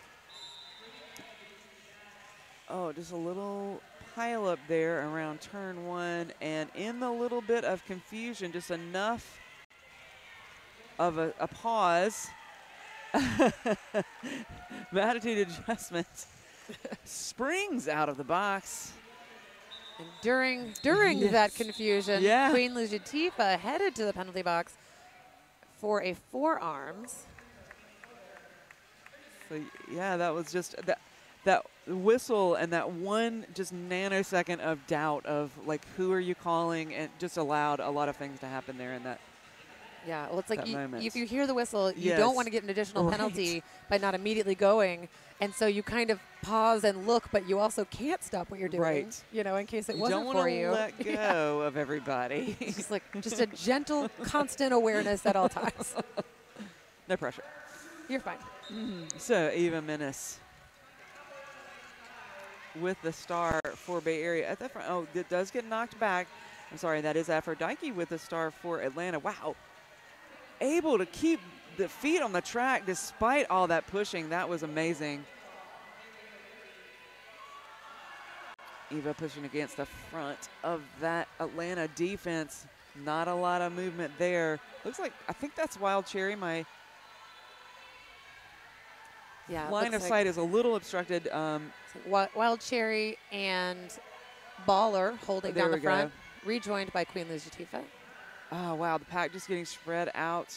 Oh, just a little pile up there around turn 1, and in the little bit of confusion, just enough of a pause. Attitude adjustment springs out of the box. And during that confusion, Queen Lujatifa headed to the penalty box for a forearms. So yeah, that was just that whistle and that one just nanosecond of doubt of like, who are you calling, and just allowed a lot of things to happen there in that. Yeah, well, it's like if you hear the whistle, you don't want to get an additional penalty by not immediately going. And so you kind of pause and look, but you also can't stop what you're doing, in case it wasn't for you. Don't want to let go of everybody. just a gentle, constant awareness at all times. No pressure. You're fine. So Eva Menace with the star for Bay Area at the front. Oh, it does get knocked back. I'm sorry, that is Aphrodite with the star for Atlanta. Wow. Able to keep the feet on the track despite all that pushing. That was amazing. Eva pushing against the front of that Atlanta defense. Not a lot of movement there. Looks like, I think that's Wild Cherry. My line of sight is a little obstructed. Wild Cherry and Baller holding down the front, rejoined by Queen Lujatifa. Oh, wow, the pack just getting spread out.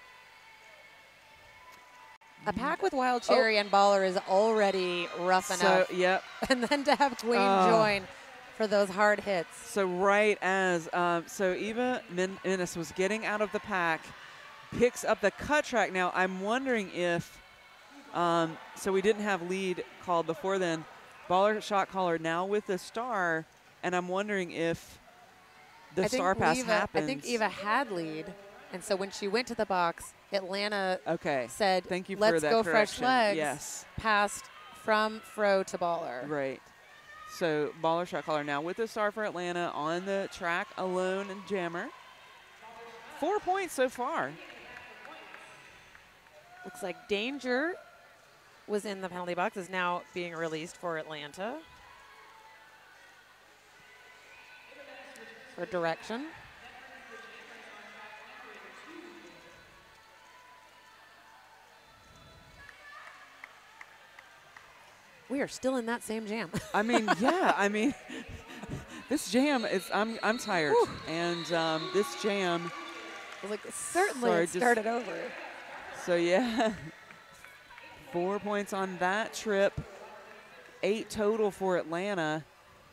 A pack with Wild Cherry and Baller is already rough enough. Yep. And then to have Queen join for those hard hits. So right as, Eva Menace was getting out of the pack, picks up the cut track. Now, I'm wondering if, so we didn't have lead called before then. Baller shot caller now with the star, and I'm wondering if the star pass happens. I think Eva had lead, and so when she went to the box, Atlanta said, Thank you let's for that go correction. fresh legs, yes. passed from fro to baller. Right. So baller shot caller now with the star for Atlanta on the track alone and jammer. 4 points so far. Looks like Danger was in the penalty box, is now being released for Atlanta. For direction. We are still in that same jam. I mean, yeah, I mean, this jam is, I'm tired. Whew. And this jam. Like, certainly Sorry, it started over. So, yeah, 4 points on that trip. 8 total for Atlanta.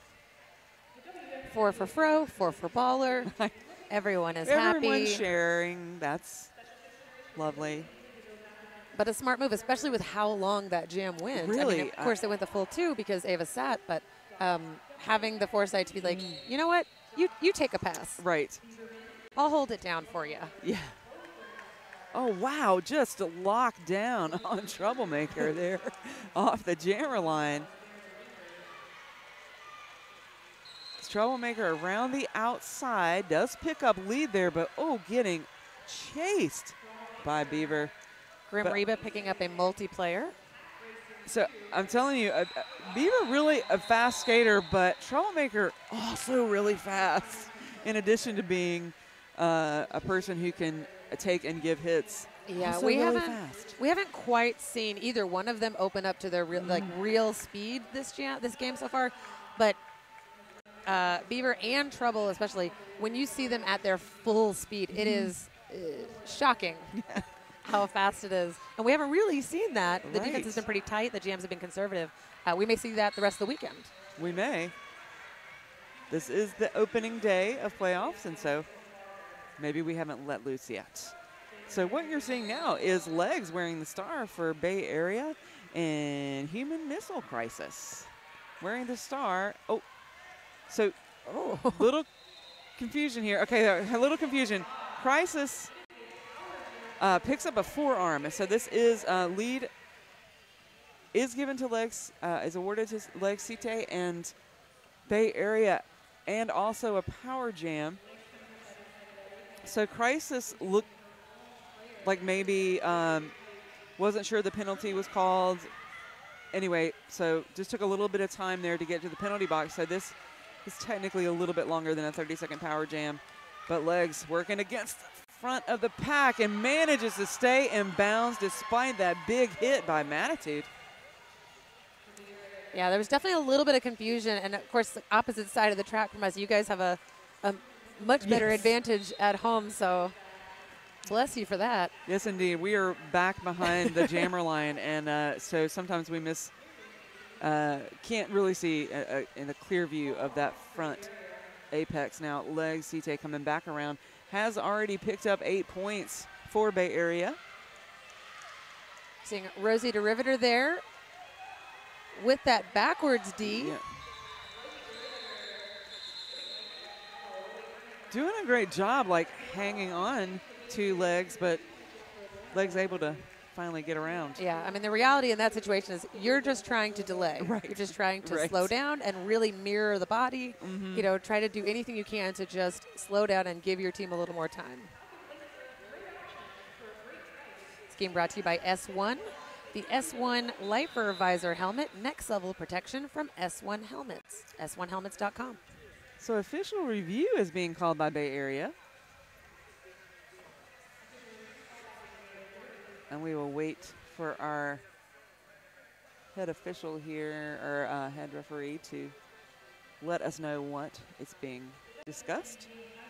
4 for fro, 4 for baller. Everyone is happy. Everyone's sharing. That's lovely. But a smart move, especially with how long that jam went. Really? I mean, of course, it went the full 2 because Ava sat, but having the foresight to be like, you know what? You take a pass. Right. I'll hold it down for you. Yeah. Oh, wow. Just locked down on Troublemaker there off the jammer line. Troublemaker around the outside, does pick up lead there, but getting chased by Beaver. Grim Reba picking up a multiplayer. So I'm telling you, Beaver really a fast skater, but Troublemaker also really fast, in addition to being a person who can take and give hits. Yeah, also we really haven't quite seen either one of them open up to their real speed this game so far, but Beaver and Trouble, especially, when you see them at their full speed, it is shocking how fast it is. And we haven't really seen that. The defense has been pretty tight. The jams have been conservative. We may see that the rest of the weekend. We may. This is the opening day of playoffs, and so maybe we haven't let loose yet. So what you're seeing now is Legs wearing the star for Bay Area and Human Missile Crisis. Wearing the star. So, little confusion here. Okay, a little confusion. Crisis picks up a forearm. So this is lead is given to Legs, is awarded to Legs Cite and Bay Area, and also a power jam. So Crisis looked like maybe wasn't sure the penalty was called. Anyway, so just took a little bit of time there to get to the penalty box. So this is technically a little bit longer than a 30-second power jam, but Legs working against the front of the pack and manages to stay in bounds despite that big hit by Mattitude. Yeah, there was definitely a little bit of confusion, and of course, the opposite side of the track from us. You guys have a much better advantage at home, so bless you for that. Yes, indeed. We are back behind the jammer line, and so sometimes we can't really see in a clear view of that front apex. Now, Legs Cite coming back around has already picked up 8 points for Bay Area. Seeing Rosita Riveter there with that backwards D. Yeah. Doing a great job, like hanging on to Legs, but Legs able to finally get around. Yeah, I mean, the reality in that situation is you're just trying to delay. Right. You're just trying to slow down and really mirror the body. You know, try to do anything you can to just slow down and give your team a little more time. This game brought to you by S1. The S1 Lifer Visor Helmet, next level protection from S1 Helmets. S1helmets.com. So official review is being called by Bay Area. And we will wait for our head official here, or head referee, to let us know what is being discussed.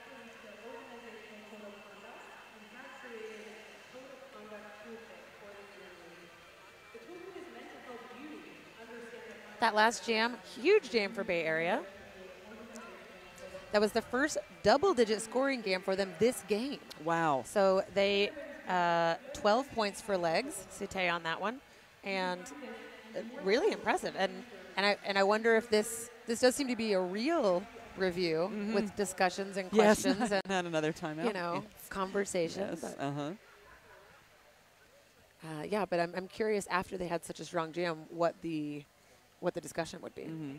That last jam, huge jam for Bay Area. That was the first double-digit scoring game for them this game. Wow. So they 12 points for Legs, Cite on that one, and really impressive. And I wonder if this does seem to be a real review with discussions and questions and not another timeout. conversation. Yes. Yeah, but I'm curious after they had such a strong jam, what the discussion would be. Mm-hmm.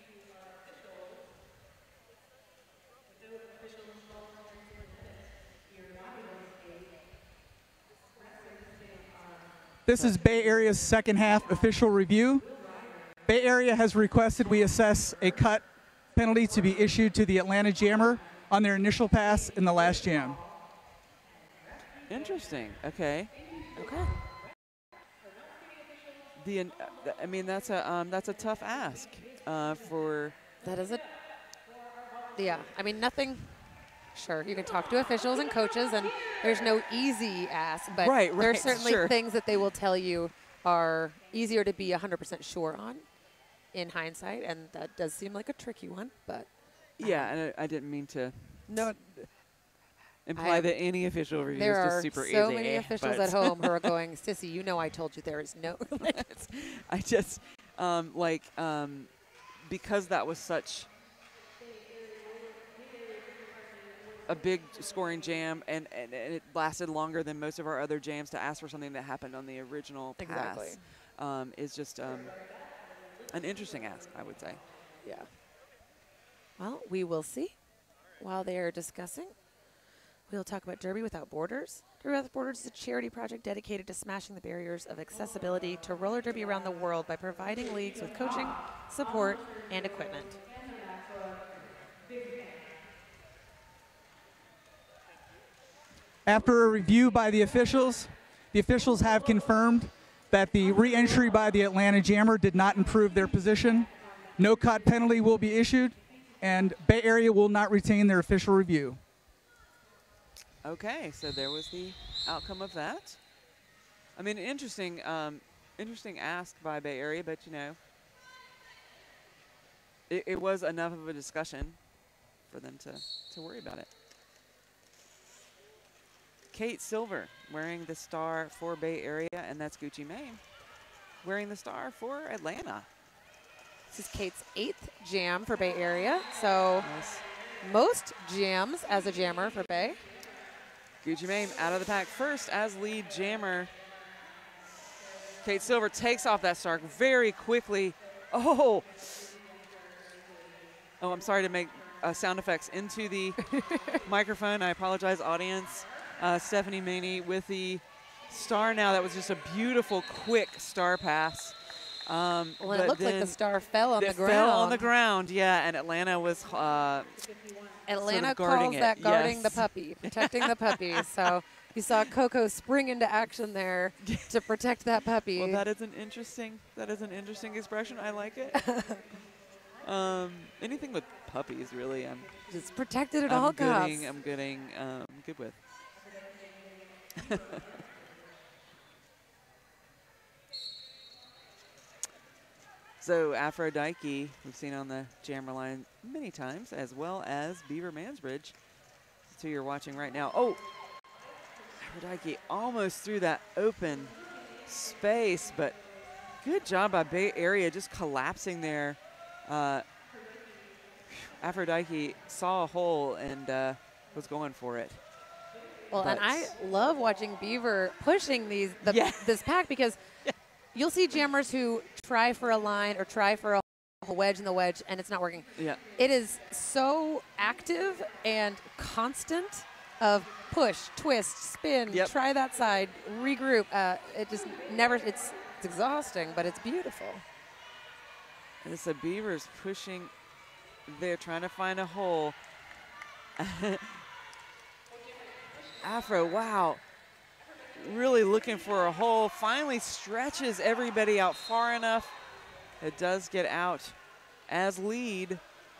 This is Bay Area's second half official review. Bay Area has requested we assess a cut penalty to be issued to the Atlanta Jammer on their initial pass in the last jam. Interesting. Okay. Okay. I mean, that's a tough ask for. That is it. Yeah. I mean, nothing. Sure, you can talk to officials and coaches, and there's no easy ask, but there's certainly things that they will tell you are easier to be 100% sure on in hindsight, and that does seem like a tricky one, but. Yeah, and I didn't mean to no, imply that any official review is just super easy. There are so many officials at home who are going, Sissy, you know I told you there is no. I just, because that was such a big scoring jam, and it lasted longer than most of our other jams, to ask for something that happened on the original pass is just an interesting ask, I would say. Yeah. Well, we will see. While they are discussing, we'll talk about Derby Without Borders. Derby Without Borders is a charity project dedicated to smashing the barriers of accessibility to roller derby around the world by providing leagues with coaching, support, and equipment. After a review by the officials have confirmed that the re-entry by the Atlanta Jammer did not improve their position. No cut penalty will be issued, and Bay Area will not retain their official review. Okay, so there was the outcome of that. I mean, interesting ask by Bay Area, but you know, it was enough of a discussion for them to worry about it. Kate Silver wearing the star for Bay Area, and that's Gucci Mane wearing the star for Atlanta. This is Kate's 8th jam for Bay Area, so nice. Most jams as a jammer for Bay. Gucci Mane out of the pack first as lead jammer. Kate Silver takes off that star very quickly. Oh, I'm sorry to make sound effects into the microphone. I apologize, audience. Stephanie Maney with the star now. That was just a beautiful, quick star pass. Well, it looked like the star fell on the ground. It fell on the ground, yeah, and Atlanta was Atlanta sort of guarding calls that it. guarding the puppy, protecting the puppy. So you saw Coco spring into action there to protect that puppy. Well, that is an interesting expression. I like it. Anything with puppies, really, I'm just protected at all costs. I'm getting good with. So Aphrodite, we've seen on the jammer line many times, as well as Beaver Mansbridge. That's who you're watching right now. Oh, Aphrodite almost through that open space, but good job by Bay Area just collapsing there. Aphrodite saw a hole and was going for it. Well, and I love watching Beaver pushing this pack, because you'll see jammers who try for a line or try for a wedge in the wedge, and it's not working. Yeah. It is so active and constant of push, twist, spin, try that side, regroup. It just never, it's exhausting, but it's beautiful. And so Beaver's pushing. They're trying to find a hole. Afro, wow. Really looking for a hole. Finally stretches everybody out far enough. It does get out as lead.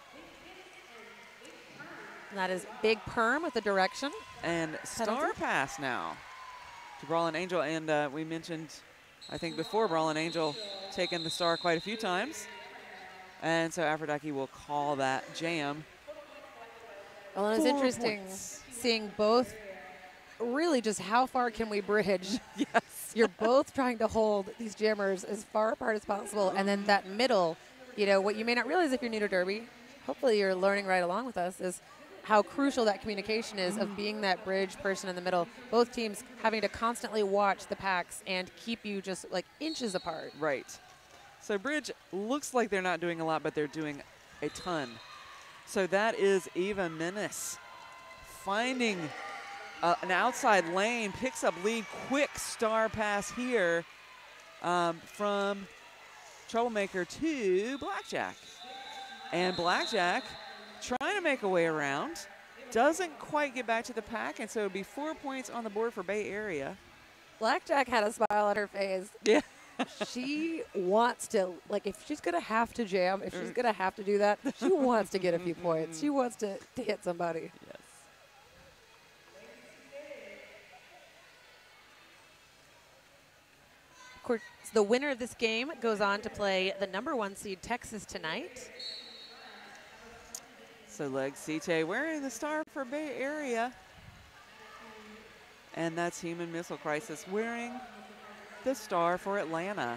And that is big perm with the direction. And star pass now to Brawlin' Angel. And we mentioned, I think before, Brawlin' Angel taking the star quite a few times. And so Aphrodite will call that jam. Well, and it's interesting seeing both. Really, just how far can we bridge? Yes. You're both trying to hold these jammers as far apart as possible. And then that middle, you know, what you may not realize if you're new to Derby, hopefully you're learning right along with us, is how crucial that communication is of being that bridge person in the middle. Both teams having to constantly watch the packs and keep you just like inches apart. Right. So bridge looks like they're not doing a lot, but they're doing a ton. So that is Eva Menace finding an outside lane, picks up lead, quick star pass here from Troublemaker to Blackjack. And Blackjack trying to make a way around, doesn't quite get back to the pack, and so it would be 4 points on the board for Bay Area. Blackjack had a smile on her face. Yeah. She wants to, like, if she's going to have to jam, if she's going to have to do that, she wants to get a few points. She wants to hit somebody. Yes. Of course, the winner of this game goes on to play the #1 seed Texas tonight. So Legsite wearing the star for Bay Area. And that's Human Missile Crisis wearing the star for Atlanta.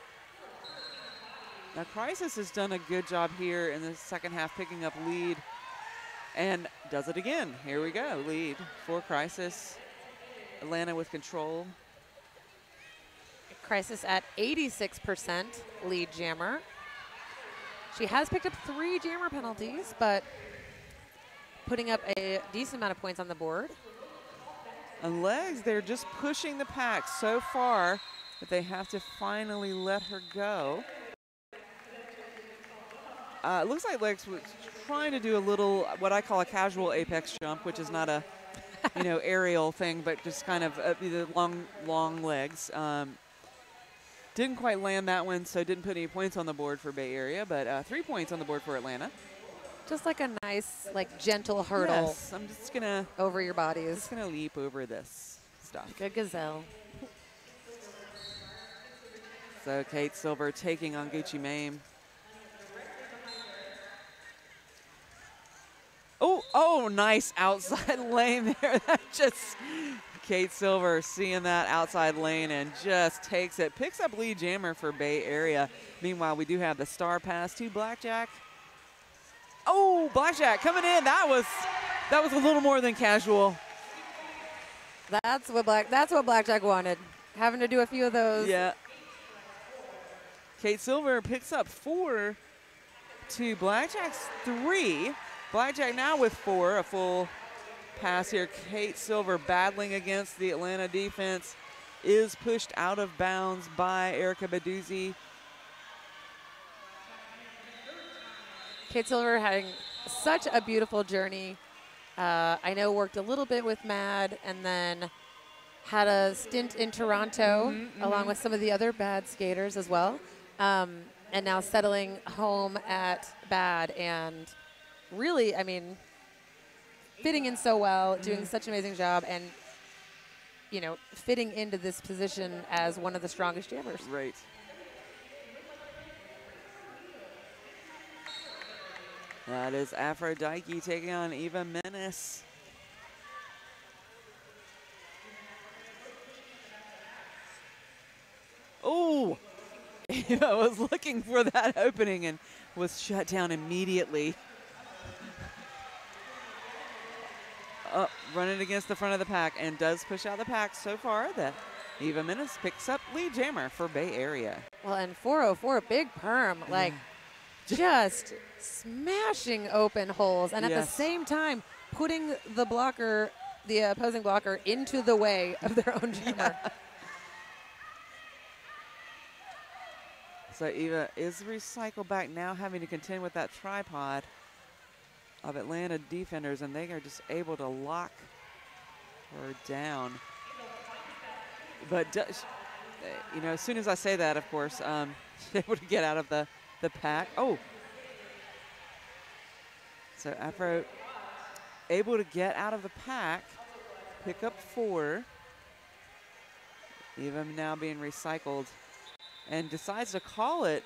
Now Crisis has done a good job here in the second half picking up lead and does it again. Here we go, lead for Crisis. Atlanta with control. Crisis at 86% lead jammer. She has picked up 3 jammer penalties, but putting up a decent amount of points on the board. And Legs, they're just pushing the pack so far that they have to finally let her go. It looks like Legs was trying to do a little, what I call a casual apex jump, which is not a, aerial thing, but just kind of the long legs. Didn't quite land that one, so didn't put any points on the board for Bay Area, but 3 points on the board for Atlanta. Just like a nice, like, gentle hurdle. Yes, I'm just gonna over your bodies. Just gonna leap over this stuff. Good gazelle. So Kate Silver taking on Gucci Mame. Oh, nice outside lane there. That just, Kate Silver seeing that outside lane and just takes it. Picks up lead jammer for Bay Area. Meanwhile, we do have the star pass to Blackjack. Oh, Blackjack coming in. That was a little more than casual. That's what Blackjack wanted. Having to do a few of those. Yeah. Kate Silver picks up 4 to Blackjack's 3. Blackjack now with 4, a full pass here. Kate Silver battling against the Atlanta defense, is pushed out of bounds by Erica Baduzzi. Kate Silver having such a beautiful journey. I know worked a little bit with MAD and then had a stint in Toronto along with some of the other BAD skaters as well. And now settling home at BAD and really, I mean, fitting in so well, doing such an amazing job, and, fitting into this position as one of the strongest jammers. Right. That is Aphrodite taking on Eva Menace. Oh, Eva was looking for that opening and was shut down immediately. Running against the front of the pack and does push out the pack so far that Eva Menace picks up lead jammer for Bay Area. Well, and 404, big perm, like just smashing open holes, and at the same time putting the opposing blocker into the way of their own jammer. Yeah. So Eva is recycled back now, having to contend with that tripod of Atlanta defenders, and they are just able to lock her down. But, as soon as I say that, of course, she's able to get out of the pack. Oh. So Afro able to get out of the pack, pick up 4. Eva now being recycled and decides to call it.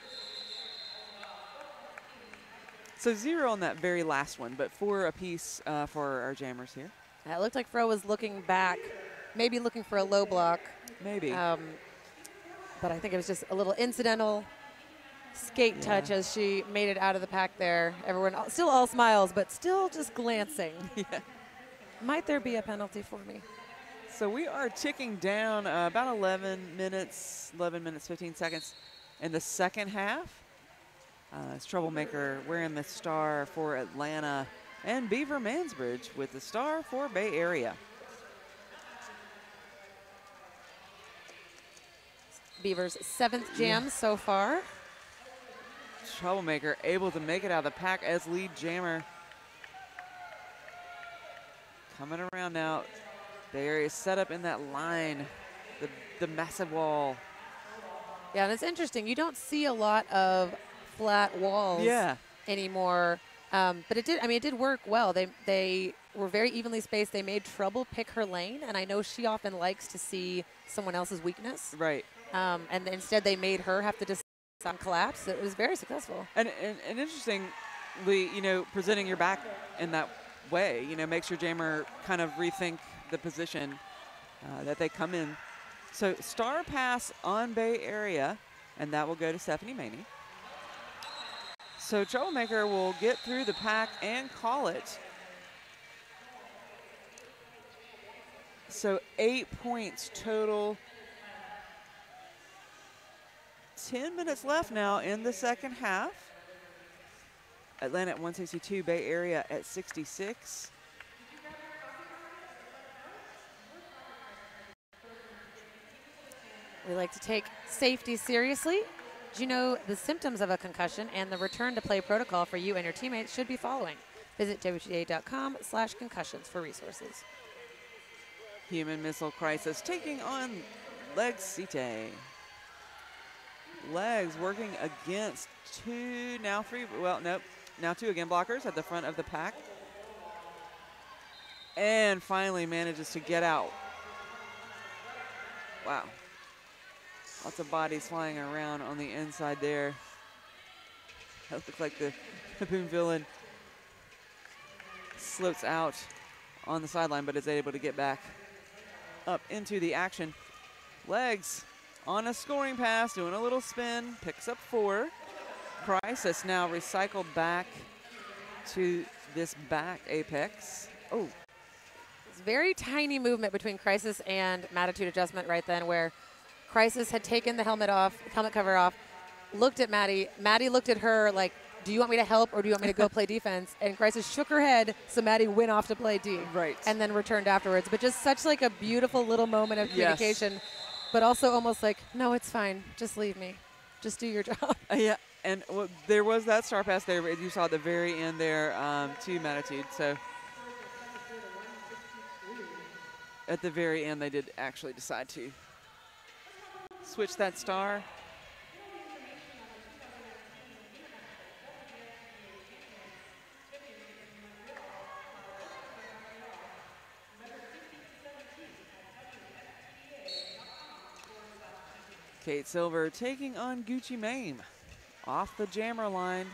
So 0 on that very last one, but 4 apiece for our jammers here. It looked like Fro was looking back, maybe looking for a low block. Maybe. But I think it was just a little incidental. skate touch as she made it out of the pack there. Everyone still all smiles, but still just glancing. Yeah. Might there be a penalty for me? So we are ticking down about 11 minutes, 15 seconds in the second half. It's Troublemaker wearing the star for Atlanta, and Beaver Mansbridge with the star for Bay Area. Beaver's 7th jam so far. Troublemaker able to make it out of the pack as lead jammer. Coming around now. Bay Area set up in that line, the massive wall. Yeah, and it's interesting. You don't see a lot of flat walls anymore. But it did work well. They were very evenly spaced. They made Trouble pick her lane, and I know she often likes to see someone else's weakness. Right. And instead they made her have to decide on collapse. It was very successful. And interestingly, presenting your back in that way, makes your jammer kind of rethink the position that they come in. So star pass on Bay Area, and that will go to Stephanie Maney. So Troublemaker will get through the pack and call it. So 8 points total. 10 minutes left now in the second half. Atlanta at 162, Bay Area at 66. We like to take safety seriously. Do you know the symptoms of a concussion and the return to play protocol for you and your teammates should be following? Visit wftda.com/concussions for resources. Human missile crisis taking on Legsite. Legs working against two, now three, well, nope, now two again blockers at the front of the pack. And finally manages to get out. Wow. Lots of bodies flying around on the inside there. That looks like the Boone villain slips out on the sideline, but is able to get back up into the action. Legs on a scoring pass, doing a little spin, picks up 4. Crisis now recycled back to this back apex. Oh. It's very tiny movement between Crisis and Mattitude adjustment right then, where Crisis had taken the helmet cover off, looked at Maddie. Maddie looked at her like, do you want me to help or do you want me to go play defense? And Crisis shook her head, so Maddie went off to play D. Right. And then returned afterwards. But just such like a beautiful little moment of communication, but also almost like, no, it's fine. Just leave me. Just do your job. Yeah, and there was that star pass there. You saw at the very end there to Mattitude. So at the very end, they did actually decide to switch that star. Kate Silver taking on Gucci Mame off the jammer line.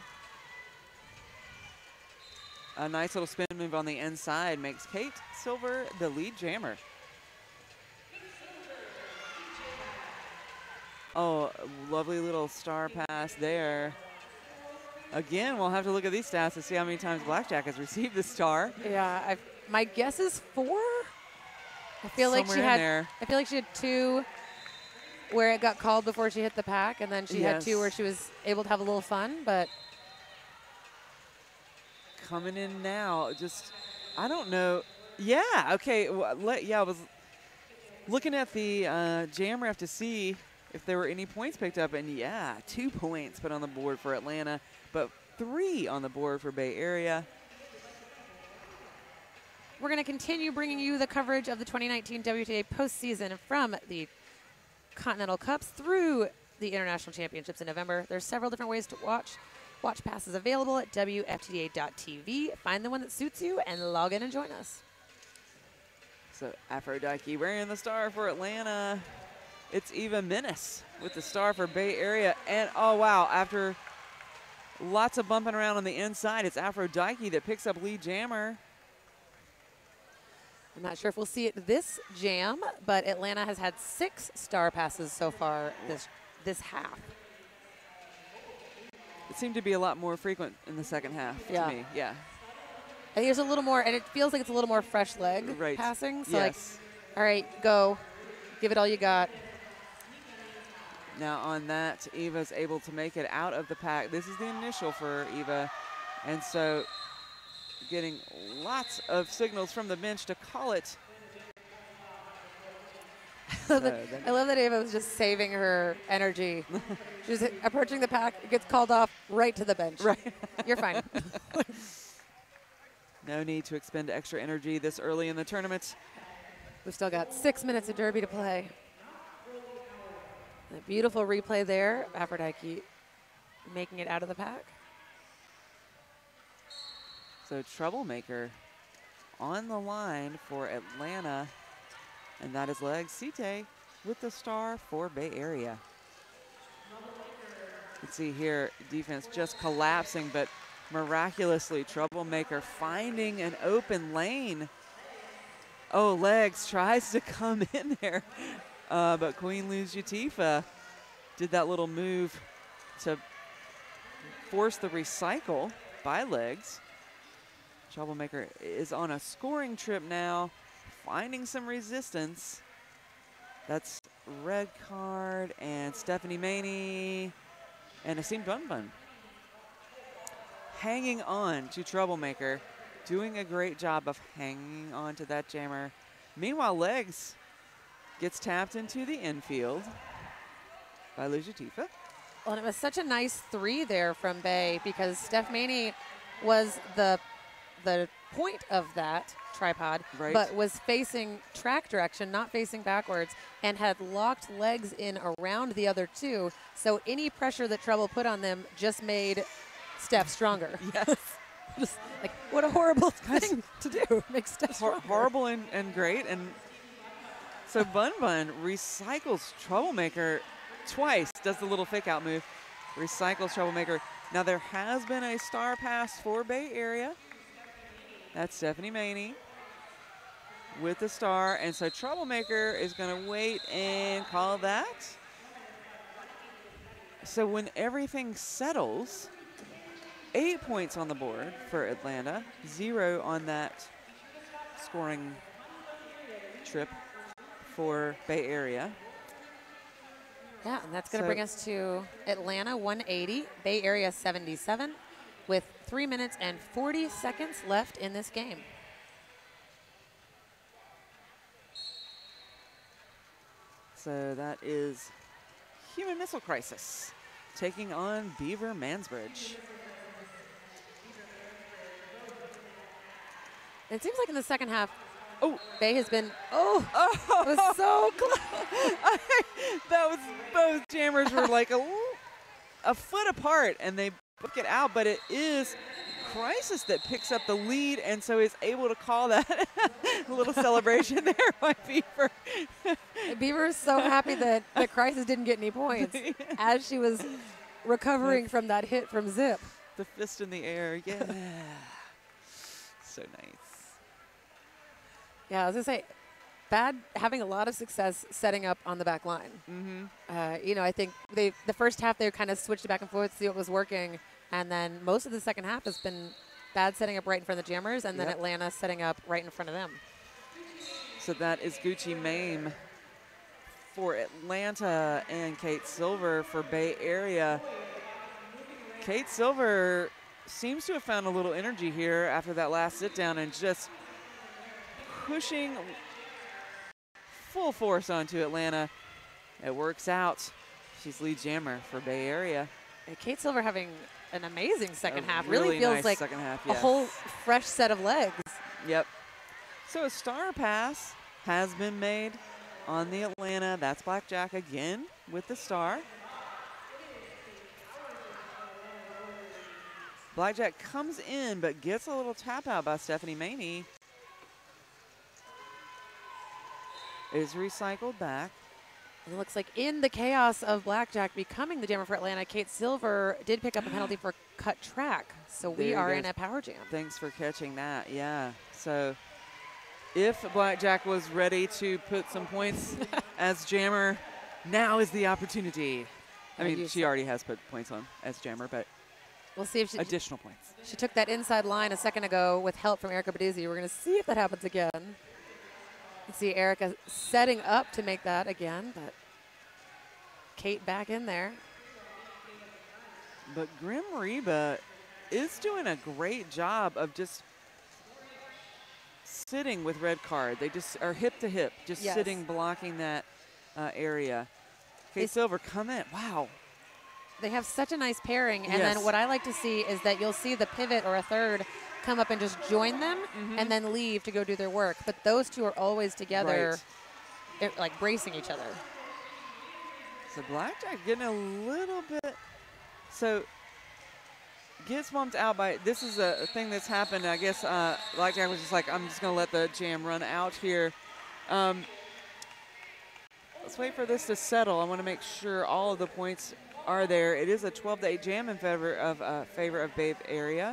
A nice little spin move on the inside makes Kate Silver the lead jammer. Oh, lovely little star pass there. Again, we'll have to look at these stats to see how many times Blackjack has received the star. Yeah, my guess is 4. I feel like she had 2 where it got called before she hit the pack, and then she had 2 where she was able to have a little fun, but. Coming in now, just, I don't know. Yeah, okay, I was looking at the jam ref to see if there were any points picked up, and 2 points put on the board for Atlanta, but 3 on the board for Bay Area. We're going to continue bringing you the coverage of the 2019 WTA postseason from the Continental Cups through the International Championships in November. There's several different ways to watch. Watch passes available at wftda.tv. Find the one that suits you and log in and join us. So Aphrodite wearing the star for Atlanta. It's Eva Menace with the star for Bay Area. And oh wow, after lots of bumping around on the inside, it's Aphrodite that picks up lead jammer. I'm not sure if we'll see it this jam, but Atlanta has had 6 star passes so far this half. It seemed to be a lot more frequent in the second half to me. Yeah. I think there's a little more, and it feels like it's a little more fresh leg passing. So like, all right, go. Give it all you got. Now on that, Eva's able to make it out of the pack. This is the initial for Eva. And so getting lots of signals from the bench to call it. I love that Eva was just saving her energy. She's approaching the pack, it gets called off right to the bench. Right. You're fine. No need to expend extra energy this early in the tournament. We've still got 6 minutes of derby to play. A beautiful replay there. Aphrodite making it out of the pack. So Troublemaker on the line for Atlanta. And that is Leg Site with the star for Bay Area. Let's see here, defense just collapsing, but miraculously Troublemaker finding an open lane. Oh, Legs tries to come in there, but Queen Luz Utifa did that little move to force the recycle by Legs. Troublemaker is on a scoring trip now, finding some resistance. That's red card and Stephanie Maney and Asim Bunbun. Hanging on to Troublemaker, doing a great job of hanging on to that jammer. Meanwhile, Legs gets tapped into the infield by Luz Utifa. Well, and it was such a nice 3 there from Bay because Steph Maney was the point of that tripod, but was facing track direction, not facing backwards, and had locked Legs in around the other two. So any pressure that Trouble put on them just made Steph stronger. Yes. Just like, what a horrible thing to do. Makes Steph stronger. Horrible and great. And so Bun Bun recycles Troublemaker twice, does the little fake out move, recycles Troublemaker. Now there has been a star pass for Bay Area. That's Stephanie Maney with the star. And so Troublemaker is going to wait and call that. So when everything settles, 8 points on the board for Atlanta, 0 on that scoring trip for Bay Area. Yeah, and that's going to bring us to Atlanta 180, Bay Area 77, with 3 minutes and 40 seconds left in this game. So that is Human Missile Crisis taking on Beaver Mansbridge. It seems like in the second half, Bay has been, it it was so close. That was, both jammers were like a foot apart and they book it out, but it is Crisis that picks up the lead and so is able to call that a little celebration there by Beaver. Beaver is so happy that Crisis didn't get any points as she was recovering from that hit from Zip. The fist in the air, yeah. So nice. Yeah, I was going to say, Bad having a lot of success setting up on the back line. You know, I think the first half they kind of switched back and forth to see what was working, and then most of the second half has been Bad setting up right in front of the jammers, and then Atlanta setting up right in front of them. So that is Gucci Mame for Atlanta and Kate Silver for Bay Area. Kate Silver seems to have found a little energy here after that last sit down and just pushing full force onto Atlanta. It works out. She's lead jammer for Bay Area. Kate Silver having an amazing second half. Really feels nice like second half, a whole fresh set of legs. Yep. So a star pass has been made on the Atlanta. That's Blackjack again with the star. Blackjack comes in but gets a little tap out by Stephanie Maney. Is recycled back. And it looks like in the chaos of Blackjack becoming the jammer for Atlanta, Kate Silver did pick up a penalty for cut track. So we are in a power jam. Thanks for catching that, yeah. So if Blackjack was ready to put some points as jammer, now is the opportunity. I mean, she already has put points on as jammer, but We'll see if she additional points. She took that inside line a second ago with help from Erica Baduzzi. We're going to see if that happens again. You see Erica setting up to make that again, but Kate back in there. But Grim Reba is doing a great job of just sitting with red card. They just are hip to hip, just sitting, blocking that area. Kate Silver, come in. Wow. They have such a nice pairing, and then what I like to see is that you'll see the pivot or a third come up and just join them and then leave to go do their work. But those two are always together, like bracing each other. So Blackjack getting a little bit, so gets bumped out by, this is a thing that's happened. I guess Blackjack was just like, I'm just going to let the jam run out here. Let's wait for this to settle. I want to make sure all of the points are there. It is a 12-8 jam in favor of Bay Area.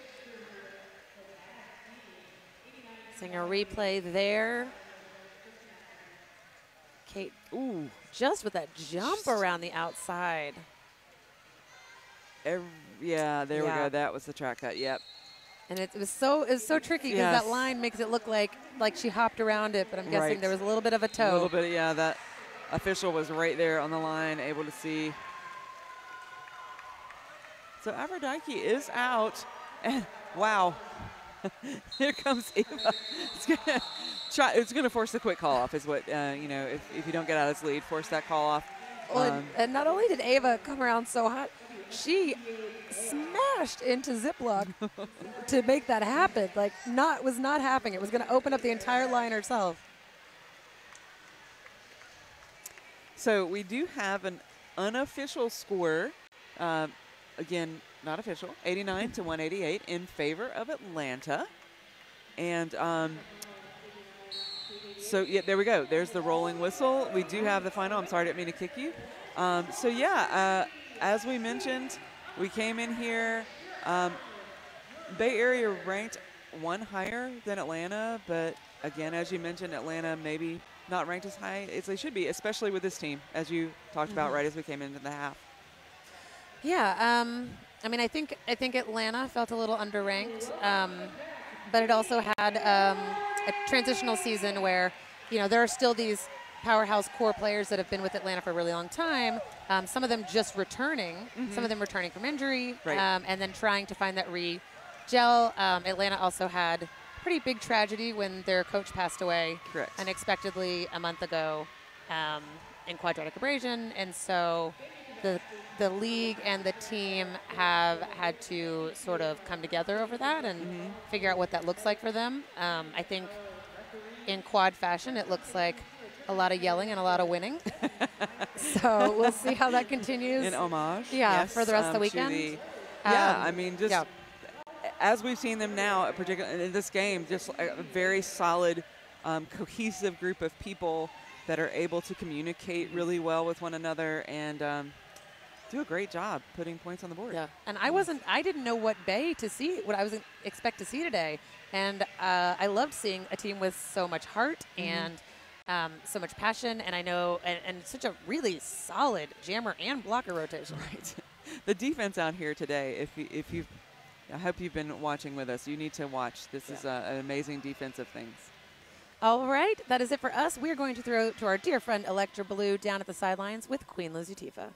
Seeing a replay there. Kate, just with that jump around the outside. Yeah, there we go. That was the track cut. Yep. And it was so tricky because that line makes it look like she hopped around it, but I'm guessing there was a little bit of a toe. A little bit, yeah. That official was right there on the line, able to see. So Aphrodite is out, and wow, here comes Ava. It's gonna force the quick call off, is what you know. If you don't get out of this lead, force that call off. Well, and not only did Ava come around so hot, she smashed into Ziploc to make that happen. Like, was not happening. It was going to open up the entire line herself. So we do have an unofficial score. Again, not official, 89 to 188 in favor of Atlanta. And so, yeah, there we go. There's the rolling whistle. We do have the final. I'm sorry, I didn't mean to kick you. So, yeah, as we mentioned, we came in here. Bay Area ranked one higher than Atlanta, but again, as you mentioned, Atlanta maybe not ranked as high as they should be, especially with this team, as you talked about right as we came into the half. Yeah, I mean, I think Atlanta felt a little underranked, but it also had a transitional season where, you know, there are still these powerhouse core players that have been with Atlanta for a really long time. Some of them just returning, some of them returning from injury, and then trying to find that re-gel. Atlanta also had pretty big tragedy when their coach passed away unexpectedly a month ago in quadratic abrasion, and so the league and the team have had to sort of come together over that and figure out what that looks like for them. I think in quad fashion, it looks like a lot of yelling and a lot of winning. So we'll see how that continues. In homage. Yeah, for the rest of the weekend. I mean, just as we've seen them now, particularly in this game, just a very solid, cohesive group of people that are able to communicate really well with one another and do a great job putting points on the board. Yeah, and I didn't know what Bay to see, what I was expect to see today. And I loved seeing a team with so much heart and so much passion, and I know, and such a really solid jammer and blocker rotation. Right. The defense out here today, if you've, I hope you've been watching with us, you need to watch. This is an amazing defensive things. All right, that is it for us. We're going to throw to our dear friend Electra Blue down at the sidelines with Queen Luzutifa.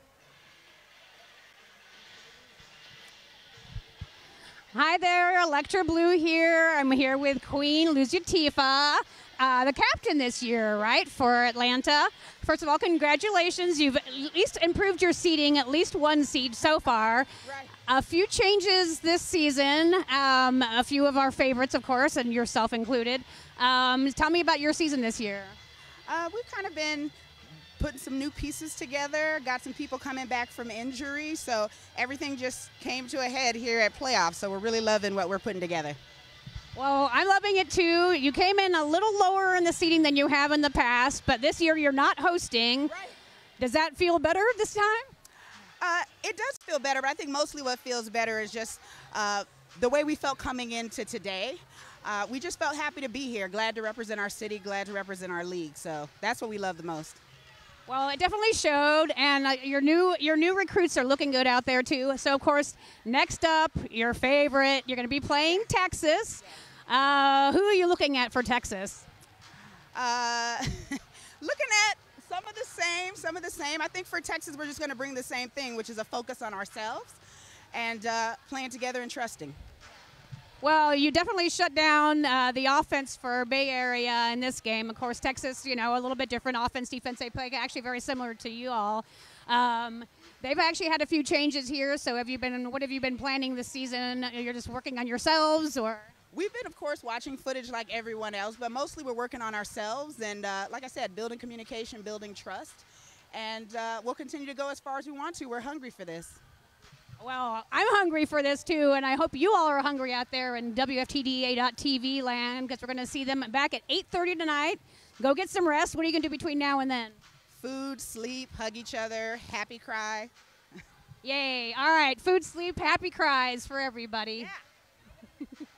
Hi there, Electra Blue here. I'm here with Queen Luzutifa, the captain this year, right, for Atlanta. First of all, congratulations. You've at least improved your seeding, at least one seed so far. Right. A few changes this season, a few of our favorites, of course, and yourself included. Tell me about your season this year. We've kind of been putting some new pieces together, got some people coming back from injury, so everything just came to a head here at playoffs, so we're really loving what we're putting together. Well, I'm loving it too. You came in a little lower in the seating than you have in the past, but this year you're not hosting. Right. Does that feel better this time? It does feel better, but I think mostly what feels better is just the way we felt coming into today. We just felt happy to be here, glad to represent our city, glad to represent our league, so that's what we love the most. Well, it definitely showed, and your new recruits are looking good out there too. So, of course, next up, your favorite, you're going to be playing Texas. Who are you looking at for Texas? Looking at some of the same. I think for Texas, we're just going to bring the same thing, which is a focus on ourselves and playing together and trusting. Well, you definitely shut down the offense for Bay Area in this game. Of course, Texas, you know, a little bit different offense, defense. They play actually very similar to you all. They've actually had a few changes here. So what have you been planning this season? You're just working on yourselves, or? We've been, of course, watching footage like everyone else, but mostly we're working on ourselves and, like I said, building communication, building trust. And we'll continue to go as far as we want to. We're hungry for this. Well, I'm hungry for this too, and I hope you all are hungry out there in WFTDA.TV land, because we're going to see them back at 8:30 tonight. Go get some rest. What are you going to do between now and then? Food, sleep, hug each other, happy cry. Yay. All right. Food, sleep, happy cries for everybody. Yeah.